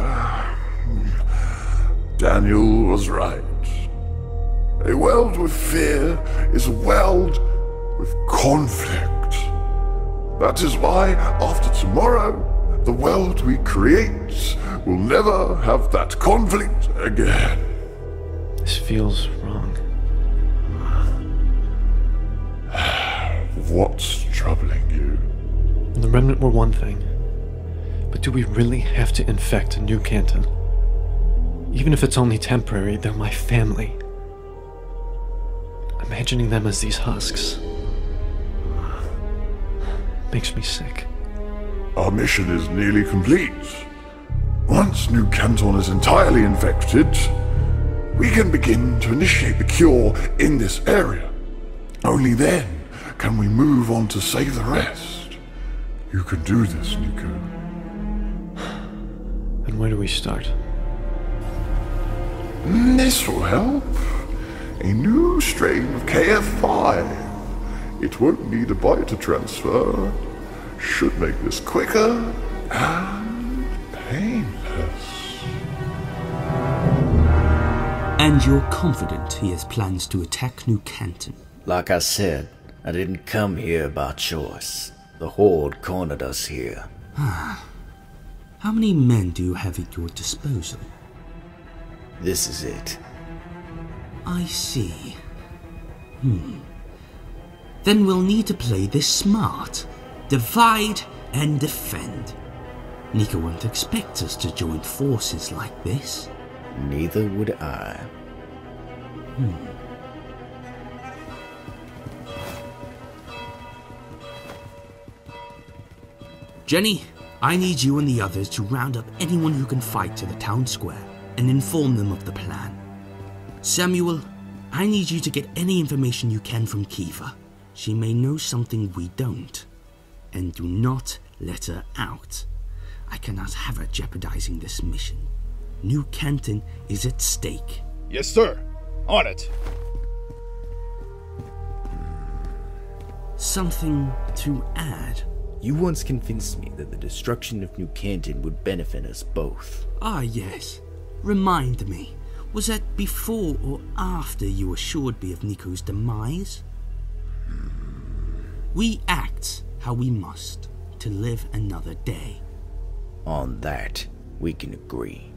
Daniel was right. A world with fear is a world with conflict. That is why, after tomorrow, the world we create will never have that conflict again. This feels wrong. What's troubling you? The Remnant were one thing. But do we really have to infect New Canton? Even if it's only temporary, they're my family. Imagining them as these husks makes me sick. Our mission is nearly complete. Once New Canton is entirely infected, we can begin to initiate the cure in this area. Only then can we move on to save the rest. You can do this, Nico. And where do we start? This will help. A new strain of KF5. It won't need a biter transfer. Should make this quicker and painless. And you're confident he has plans to attack New Canton? Like I said, I didn't come here by choice. The Horde cornered us here. How many men do you have at your disposal? This is it. I see. Then we'll need to play this smart. Divide and defend. Nico won't expect us to join forces like this. Neither would I. Jenny, I need you and the others to round up anyone who can fight to the town square and inform them of the plan. Samuel, I need you to get any information you can from Kiva. She may know something we don't. And do not let her out. I cannot have her jeopardizing this mission. New Canton is at stake. Yes, sir. On it. Something to add? You once convinced me that the destruction of New Canton would benefit us both. Ah, yes. Remind me, was that before or after you assured me of Nico's demise? We act how we must to live another day. On that, we can agree.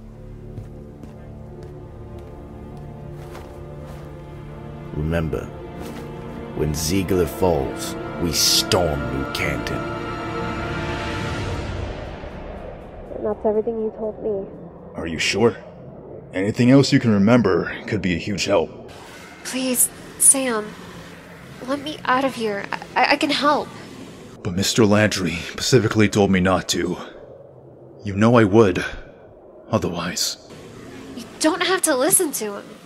Remember, when Ziegler falls, we storm New Canton. And that's everything you told me. Are you sure? Anything else you can remember could be a huge help. Please, Sam. Let me out of here. I can help. But Mr. Landry specifically told me not to. You know I would. Otherwise. You don't have to listen to him.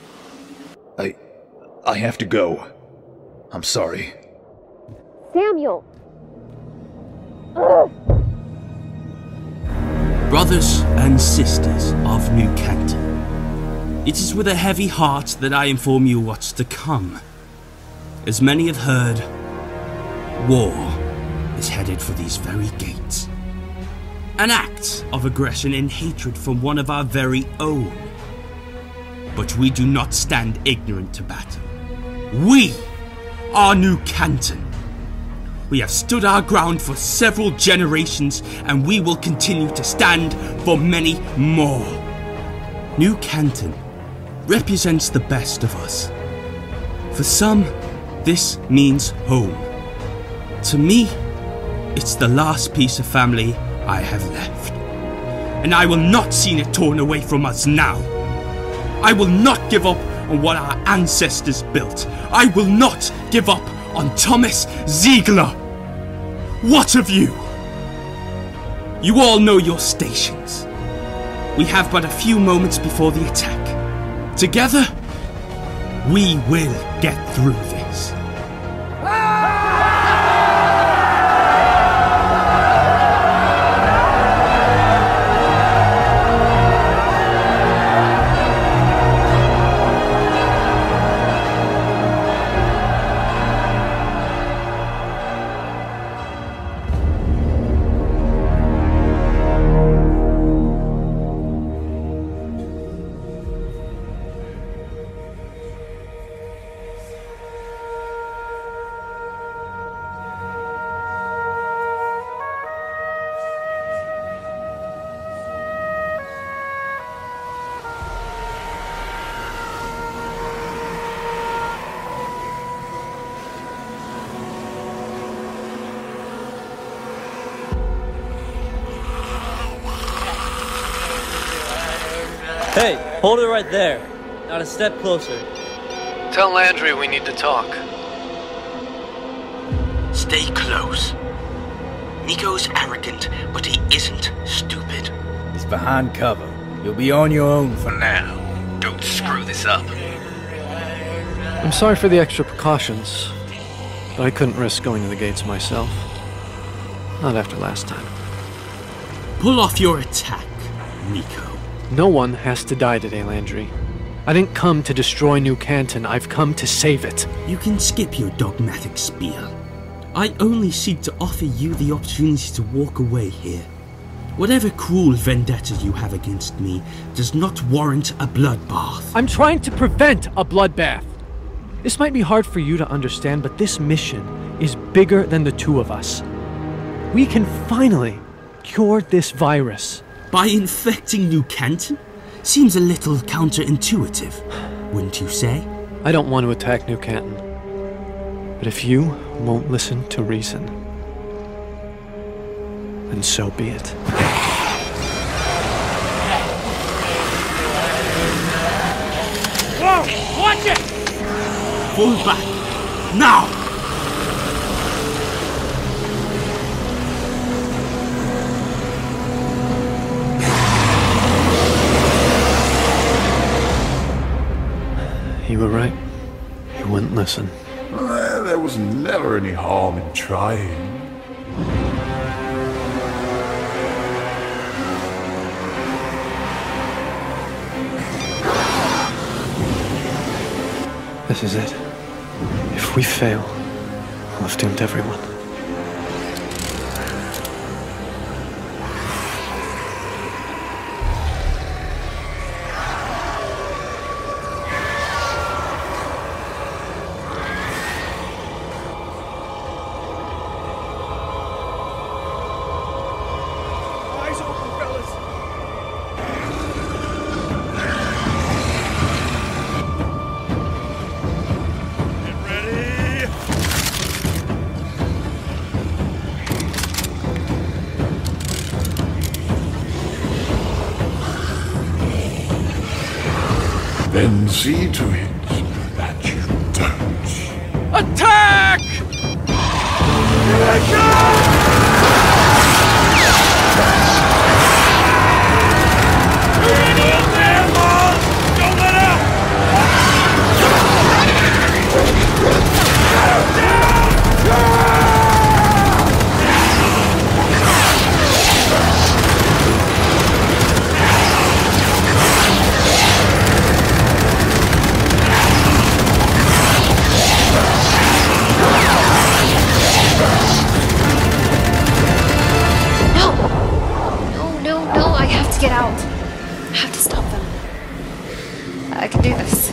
I have to go. I'm sorry. Samuel! Brothers and sisters of New Canton, it is with a heavy heart that I inform you what's to come. As many have heard, war is headed for these very gates. An act of aggression and hatred from one of our very own. But we do not stand ignorant to battle. We are New Canton. We have stood our ground for several generations, and we will continue to stand for many more. New Canton represents the best of us. For some, this means home. To me, it's the last piece of family I have left. And I will not see it torn away from us now. I will not give up on what our ancestors built. I will not give up on Thomas Ziegler. What of you? You all know your stations. We have but a few moments before the attack. Together, we will get through this. Hey, hold it right there. Not a step closer. Tell Landry we need to talk. Stay close. Nico's arrogant, but he isn't stupid. He's behind cover. You'll be on your own for now. Don't screw this up. I'm sorry for the extra precautions, but I couldn't risk going to the gates myself. Not after last time. Pull off your attack, Nico. No one has to die today, Landry. I didn't come to destroy New Canton, I've come to save it. You can skip your dogmatic spiel. I only seek to offer you the opportunity to walk away here. Whatever cruel vendetta you have against me does not warrant a bloodbath. I'm trying to prevent a bloodbath. This might be hard for you to understand, but this mission is bigger than the two of us. We can finally cure this virus. By infecting New Canton? Seems a little counterintuitive, wouldn't you say? I don't want to attack New Canton. But if you won't listen to reason, then so be it. Whoa! Watch it! Fall back! Now! You were right. You wouldn't listen. There was never any harm in trying. This is it. If we fail, we'll have doomed everyone. Then see to it that you don't. Attack! Get out. I have to stop them. I can do this.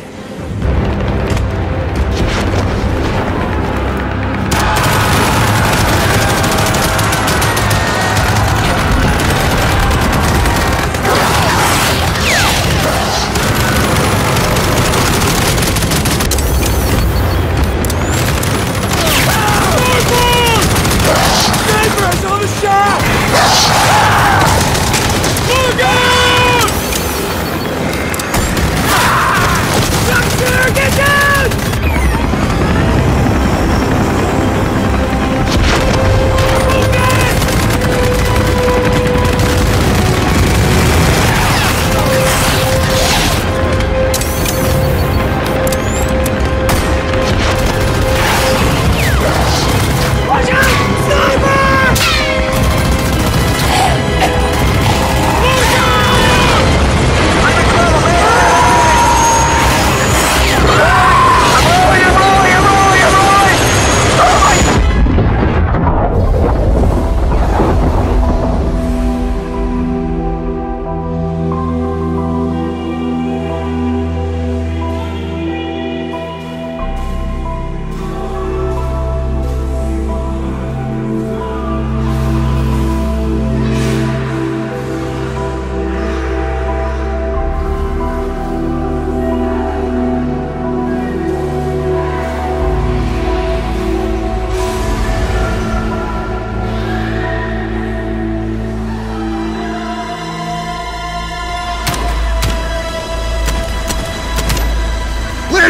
On the shot! Look out!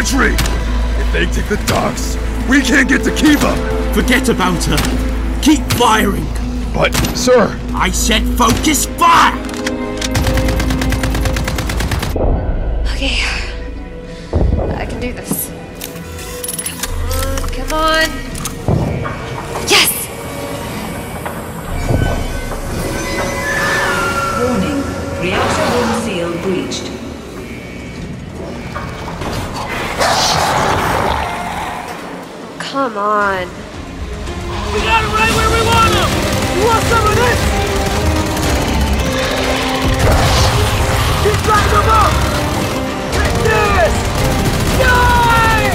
entry! If they take the docks, we can't get to Kiva! Forget about her. Keep firing. But, sir... I said focus fire! Okay. I can do this. Come on. Yes! Warning. Reactor room seal breached. Come on. We got him right where we want him! You want some of this? Keep driving them up! Take this! Die!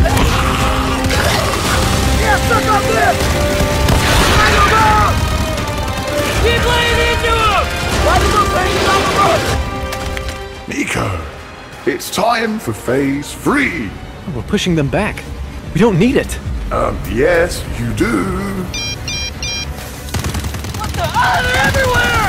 Yeah, suck on this! Drag them up! Keep laying into him! Light him up, ladies, on the roof! Nico, it's time for phase 3. Oh, we're pushing them back. We don't need it. Yes, you do. What the? Ah, they're everywhere!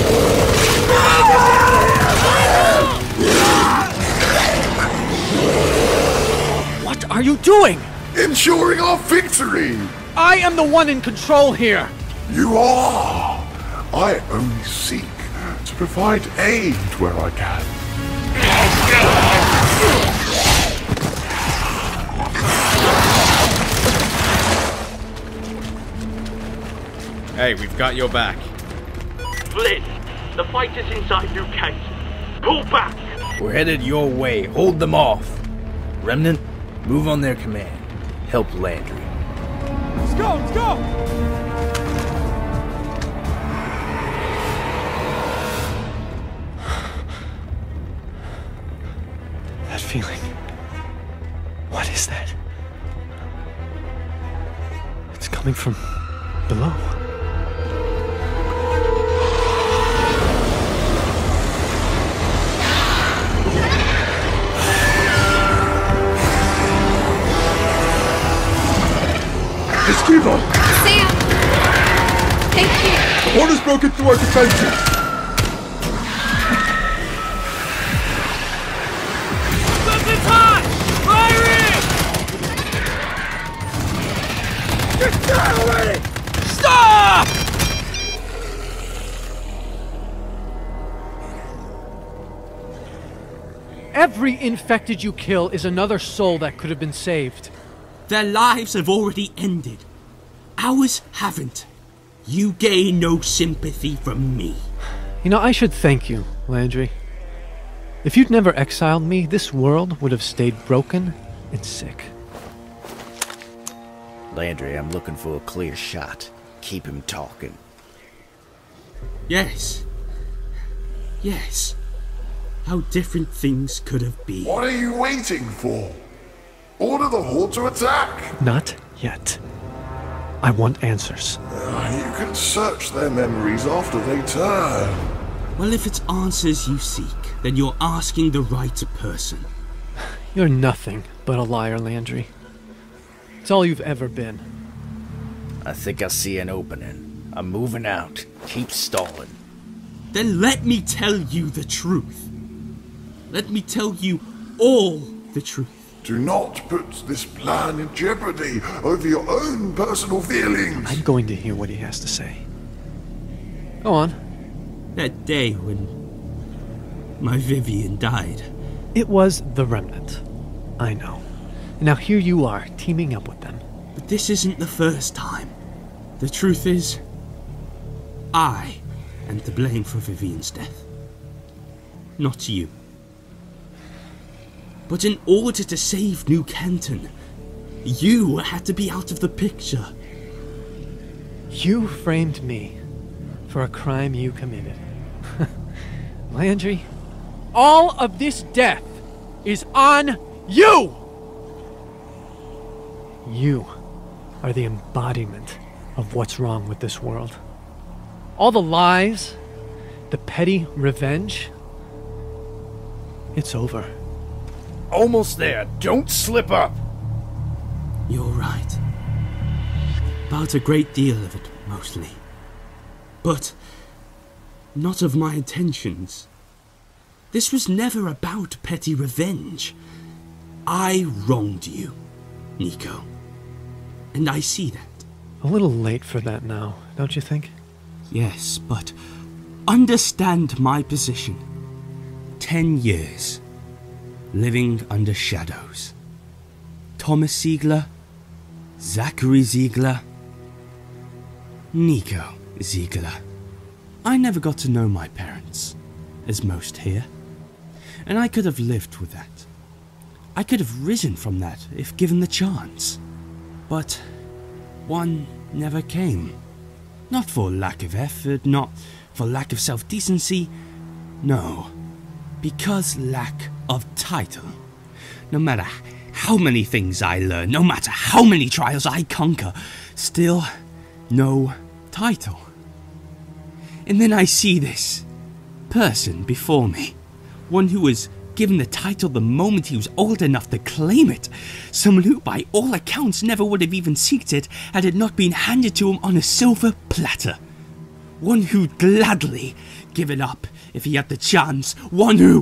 What are you doing? Ensuring our victory! I am the one in control here! You are! I only seek to provide aid where I can. Hey, we've got your back. Bliss, the fight is inside New Kent. Pull back! We're headed your way. Hold them off. Remnant, move on their command. Help Landry. Let's go, let's go! That feeling. What is that? It's coming from below. It's Kiva! Sam! Thank you! The portal's broken through our defenses! Weapons hot! Fire in! Just die already! Stop! Every infected you kill is another soul that could have been saved. Their lives have already ended. Ours haven't. You gain no sympathy from me. You know, I should thank you, Landry. If you'd never exiled me, this world would have stayed broken and sick. Landry, I'm looking for a clear shot. Keep him talking. Yes. Yes. How different things could have been. What are you waiting for? Order the Horde to attack! Not yet. I want answers. You can search their memories after they turn. Well, if it's answers you seek, then you're asking the right person. You're nothing but a liar, Landry. It's all you've ever been. I think I see an opening. I'm moving out. Keep stalling. Then let me tell you the truth. Let me tell you all the truth. Do not put this plan in jeopardy over your own personal feelings. I'm going to hear what he has to say. Go on. That day when my Vivian died. It was the Remnant. I know. And now here you are, teaming up with them. But this isn't the first time. The truth is, I am to blame for Vivian's death. Not you. But in order to save New Kenton, you had to be out of the picture. You framed me for a crime you committed. Landry, All of this death is on you! You are the embodiment of what's wrong with this world. All the lies, the petty revenge, it's over. Almost there. Don't slip up. You're right. About a great deal of it, mostly. But not of my intentions. This was never about petty revenge. I wronged you, Nico. And I see that. A little late for that now, don't you think? Yes, but understand my position. 10 years, living under shadows. Thomas Ziegler, Zachary Ziegler, Nico Ziegler. I never got to know my parents, as most here, and I could have lived with that. I could have risen from that if given the chance. But one never came. Not for lack of effort, not for lack of self-decency. No, because lack of title. No matter how many things I learn, no matter how many trials I conquer, still no title. And then I see this person before me, one who was given the title the moment he was old enough to claim it, someone who by all accounts never would have even seeked it had it not been handed to him on a silver platter. One who'd gladly give it up if he had the chance, one who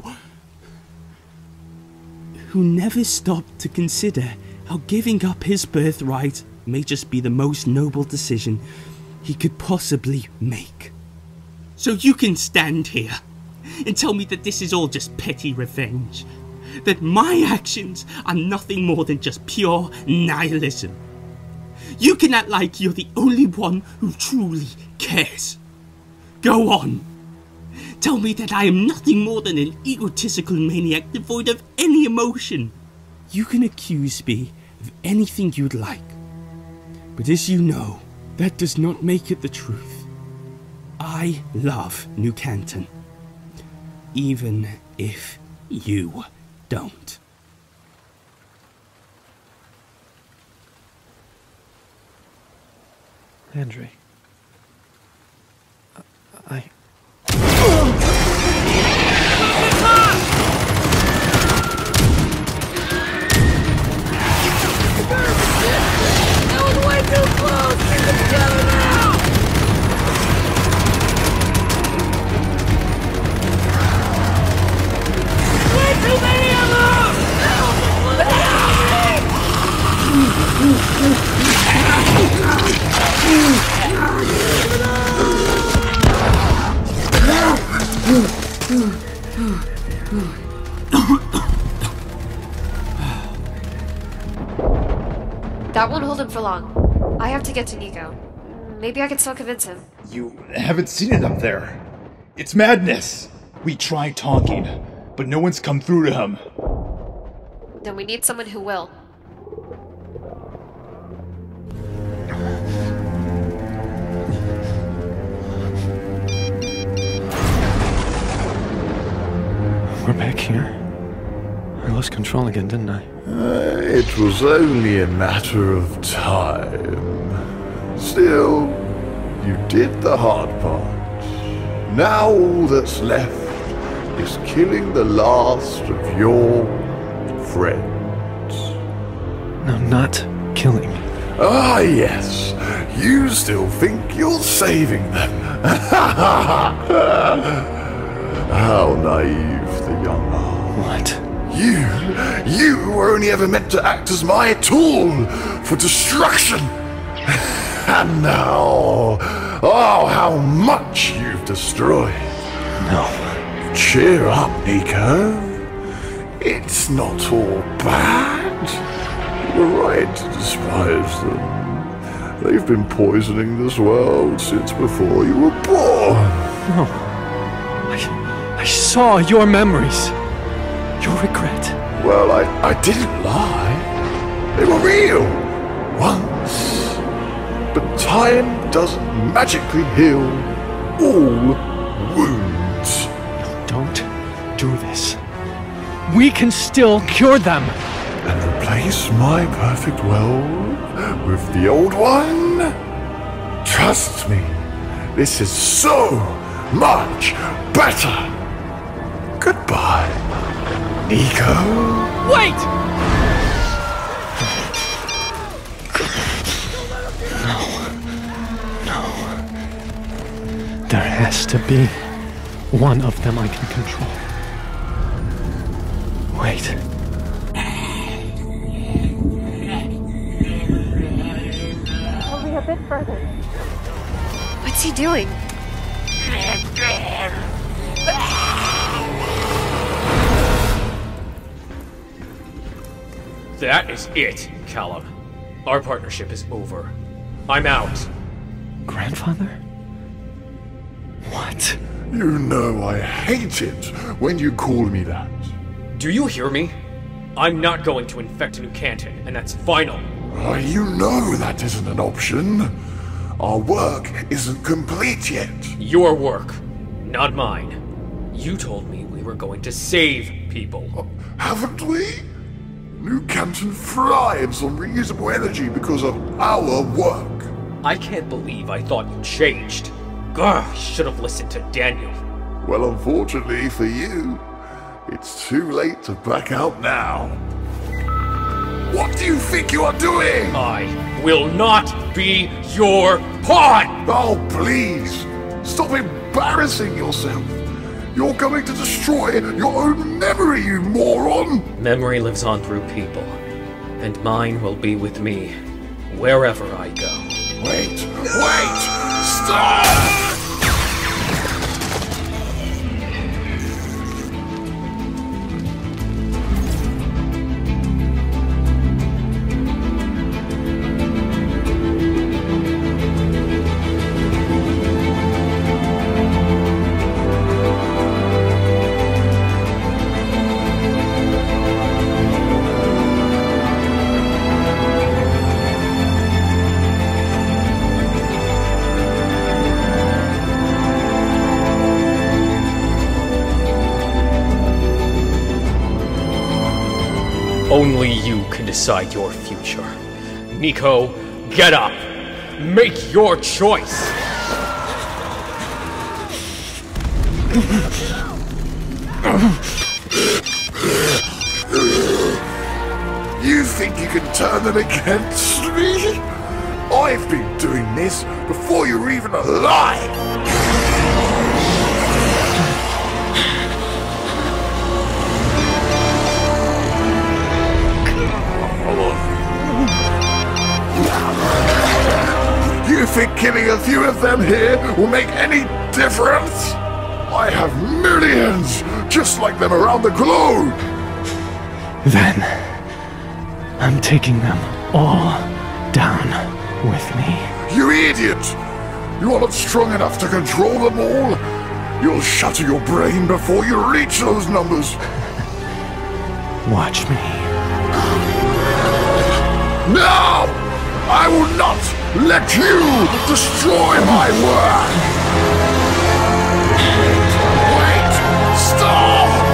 never stopped to consider how giving up his birthright may just be the most noble decision he could possibly make. So you can stand here and tell me that this is all just petty revenge, that my actions are nothing more than just pure nihilism. You can act like you're the only one who truly cares. Go on. Tell me that I am nothing more than an egotistical maniac devoid of any emotion. You can accuse me of anything you'd like, but as you know, that does not make it the truth. I love New Canton, even if you don't. Andre. I... That was way too close! Get them together now! Way too many of them! That won't hold him for long. I have to get to Nico. Maybe I can still convince him. You haven't seen it up there. It's madness. We tried talking, but no one's come through to him. Then we need someone who will. We're back here. I lost control again, didn't I? It was only a matter of time. Still, you did the hard part. Now all that's left is killing the last of your friends. No, not killing. Ah, yes. You still think you're saving them. How naive the young are. What? You were only ever meant to act as my tool for destruction. And now, oh, how much you've destroyed. No. Cheer up, Nico. It's not all bad. You're right to despise them. They've been poisoning this world since before you were born. No. I saw your memories. Your regret. Well, I didn't lie. They were real. Once. But time doesn't magically heal all wounds. No, don't do this. We can still cure them. And replace my perfect world with the old one? Trust me, this is so much better. Goodbye, Nico. Wait! No. There has to be one of them I can control. Wait. further. What's he doing? That is it, Callum. Our partnership is over. I'm out. Grandfather? What? You know I hate it when you call me that. Do you hear me? I'm not going to infect New Canton, and that's final. You know that isn't an option. Our work isn't complete yet. Your work, not mine. You told me we were going to save people. Haven't we? New Canton thrives on reusable energy because of our work. I can't believe I thought you changed. Gah, I should have listened to Daniel. Well, unfortunately for you, it's too late to back out now. What do you think you are doing? I will not be your pawn! Oh, please! Stop embarrassing yourself! You're going to destroy your own memory, you moron! Memory lives on through people, and mine will be with me, wherever I go. Wait! Stop! Only you can decide your future. Nico, get up! Make your choice! You think you can turn them against me? I've been doing this before you were even alive! You think killing a few of them here will make any difference? I have millions just like them around the globe! Then, I'm taking them all down with me. You idiot! You are not strong enough to control them all! You'll shatter your brain before you reach those numbers! Watch me. No! I will not let you destroy my work! Wait! Stop!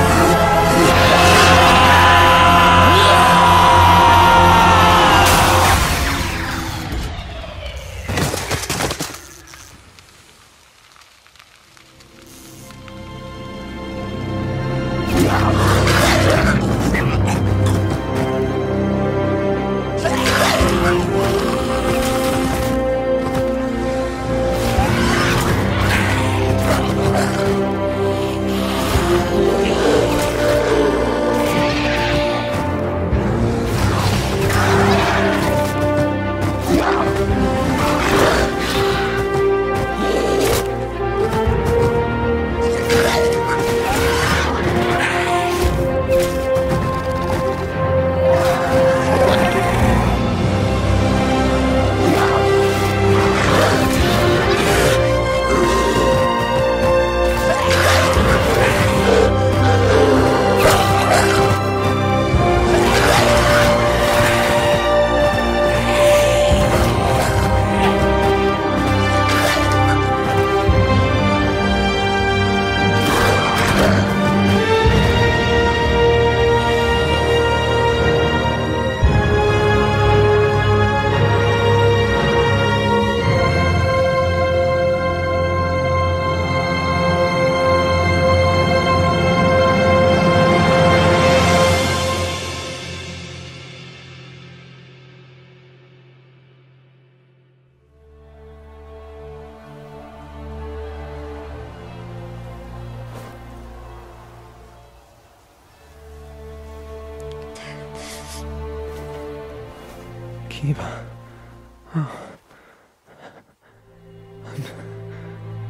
Kiba. Oh.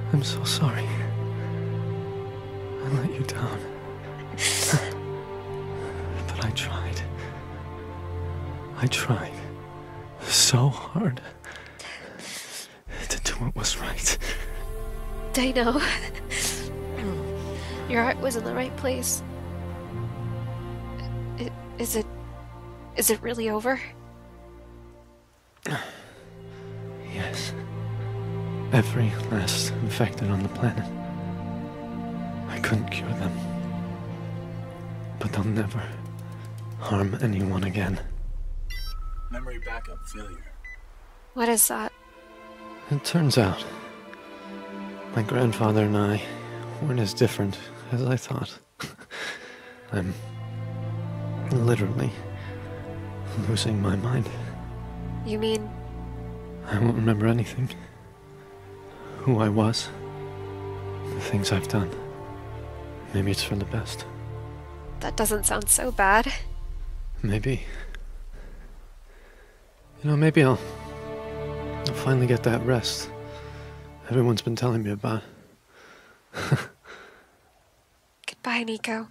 I'm so sorry. I let you down. But I tried. I tried so hard to do what was right. I know. Your heart was in the right place. Is it really over? Yes. Every last infected on the planet. I couldn't cure them. But they'll never harm anyone again. Memory backup failure. What is that? It turns out, my grandfather and I weren't as different as I thought. I'm literally losing my mind. You mean? I won't remember anything. Who I was. The things I've done. Maybe it's for the best. That doesn't sound so bad. Maybe. You know, maybe I'll finally get that rest everyone's been telling me about. Goodbye, Nico.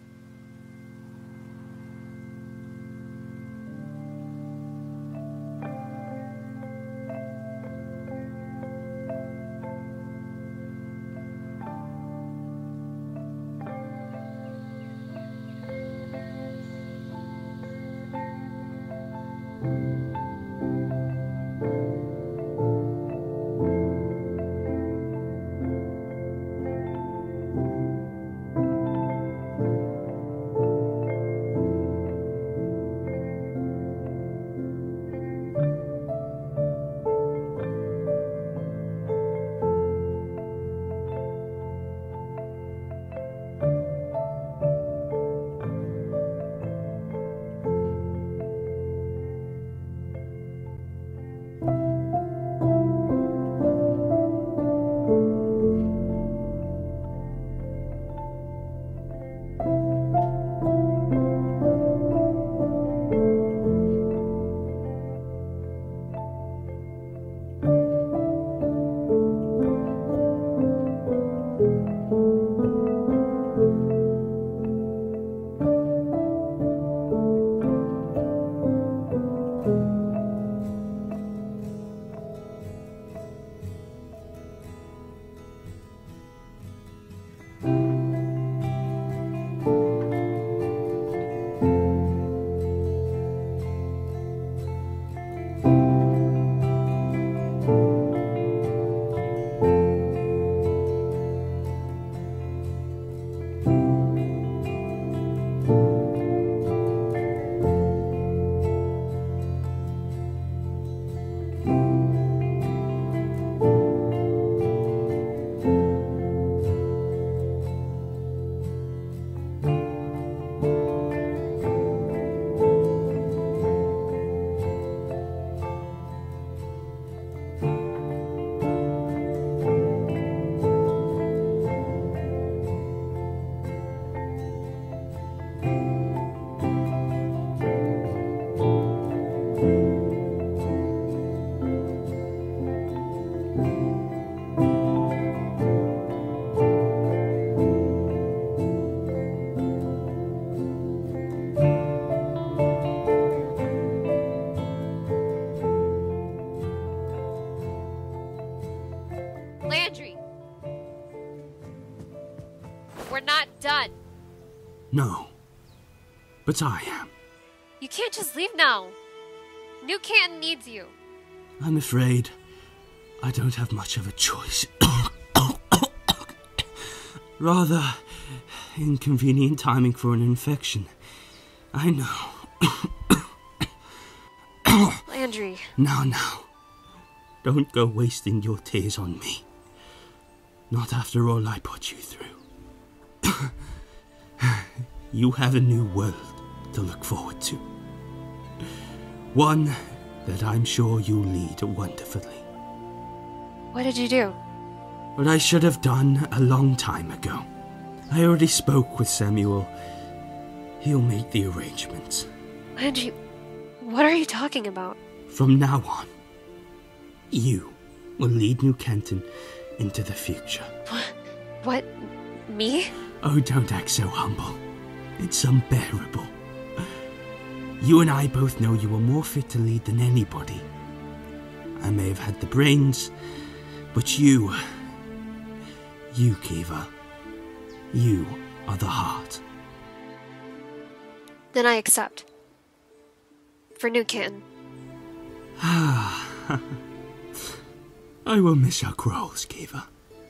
No. But I am. You can't just leave now. New Canton needs you. I'm afraid I don't have much of a choice. Rather inconvenient timing for an infection. I know. Landry. Now. Don't go wasting your tears on me. Not after all I put you through. You have a new world to look forward to. One that I'm sure you'll lead wonderfully. What did you do? What I should have done a long time ago. I already spoke with Samuel. He'll make the arrangements. Landry, what are you talking about? From now on, you will lead New Canton into the future. What? Me? Oh, don't act so humble. It's unbearable. You and I both know you are more fit to lead than anybody. I may have had the brains, but you, Kiva, you are the heart. Then I accept. For New Canton. I will miss our quarrels, Kiva.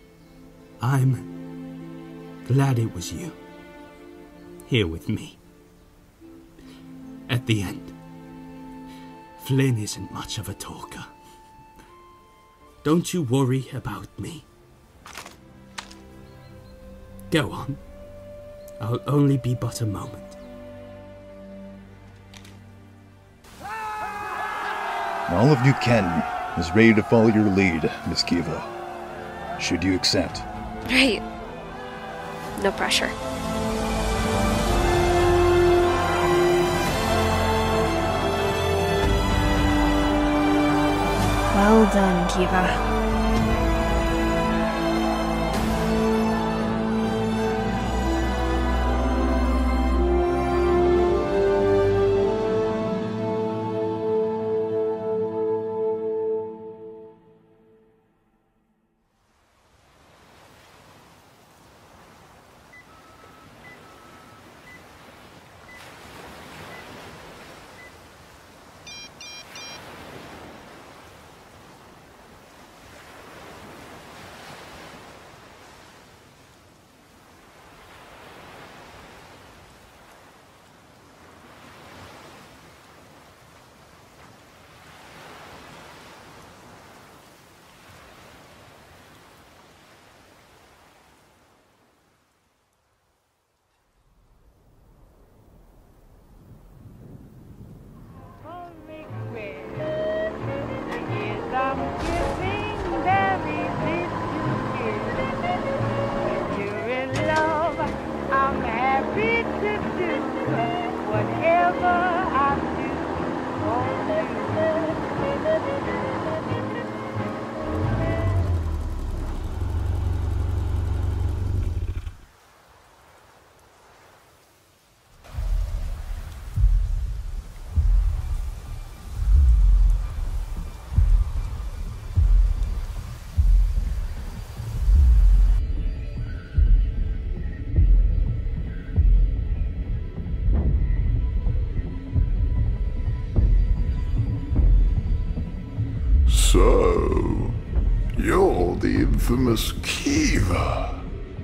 I'm glad it was you. Here with me. At the end, Flynn isn't much of a talker. Don't you worry about me. Go on. I'll only be but a moment. All of New Canton is ready to follow your lead, Miss Kiva. Should you accept? Right. No pressure. Well done, Kiva. So, you're the infamous Kiva.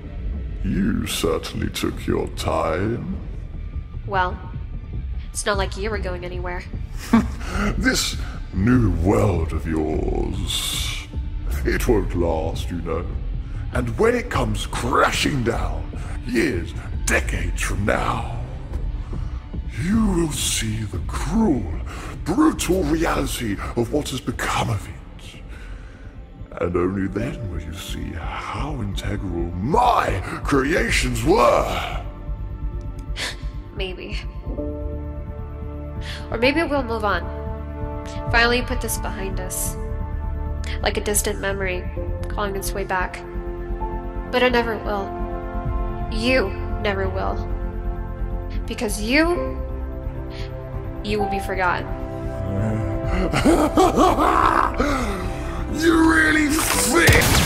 You certainly took your time. Well, it's not like you were going anywhere. This new world of yours, it won't last, you know. And when it comes crashing down, years, decades from now, you will see the cruel, brutal reality of what has become of it. And only then will you see how integral my creations were. Maybe. Or maybe we'll move on. Finally put this behind us. Like a distant memory, calling its way back. But it never will. You never will. Because you will be forgotten. You really think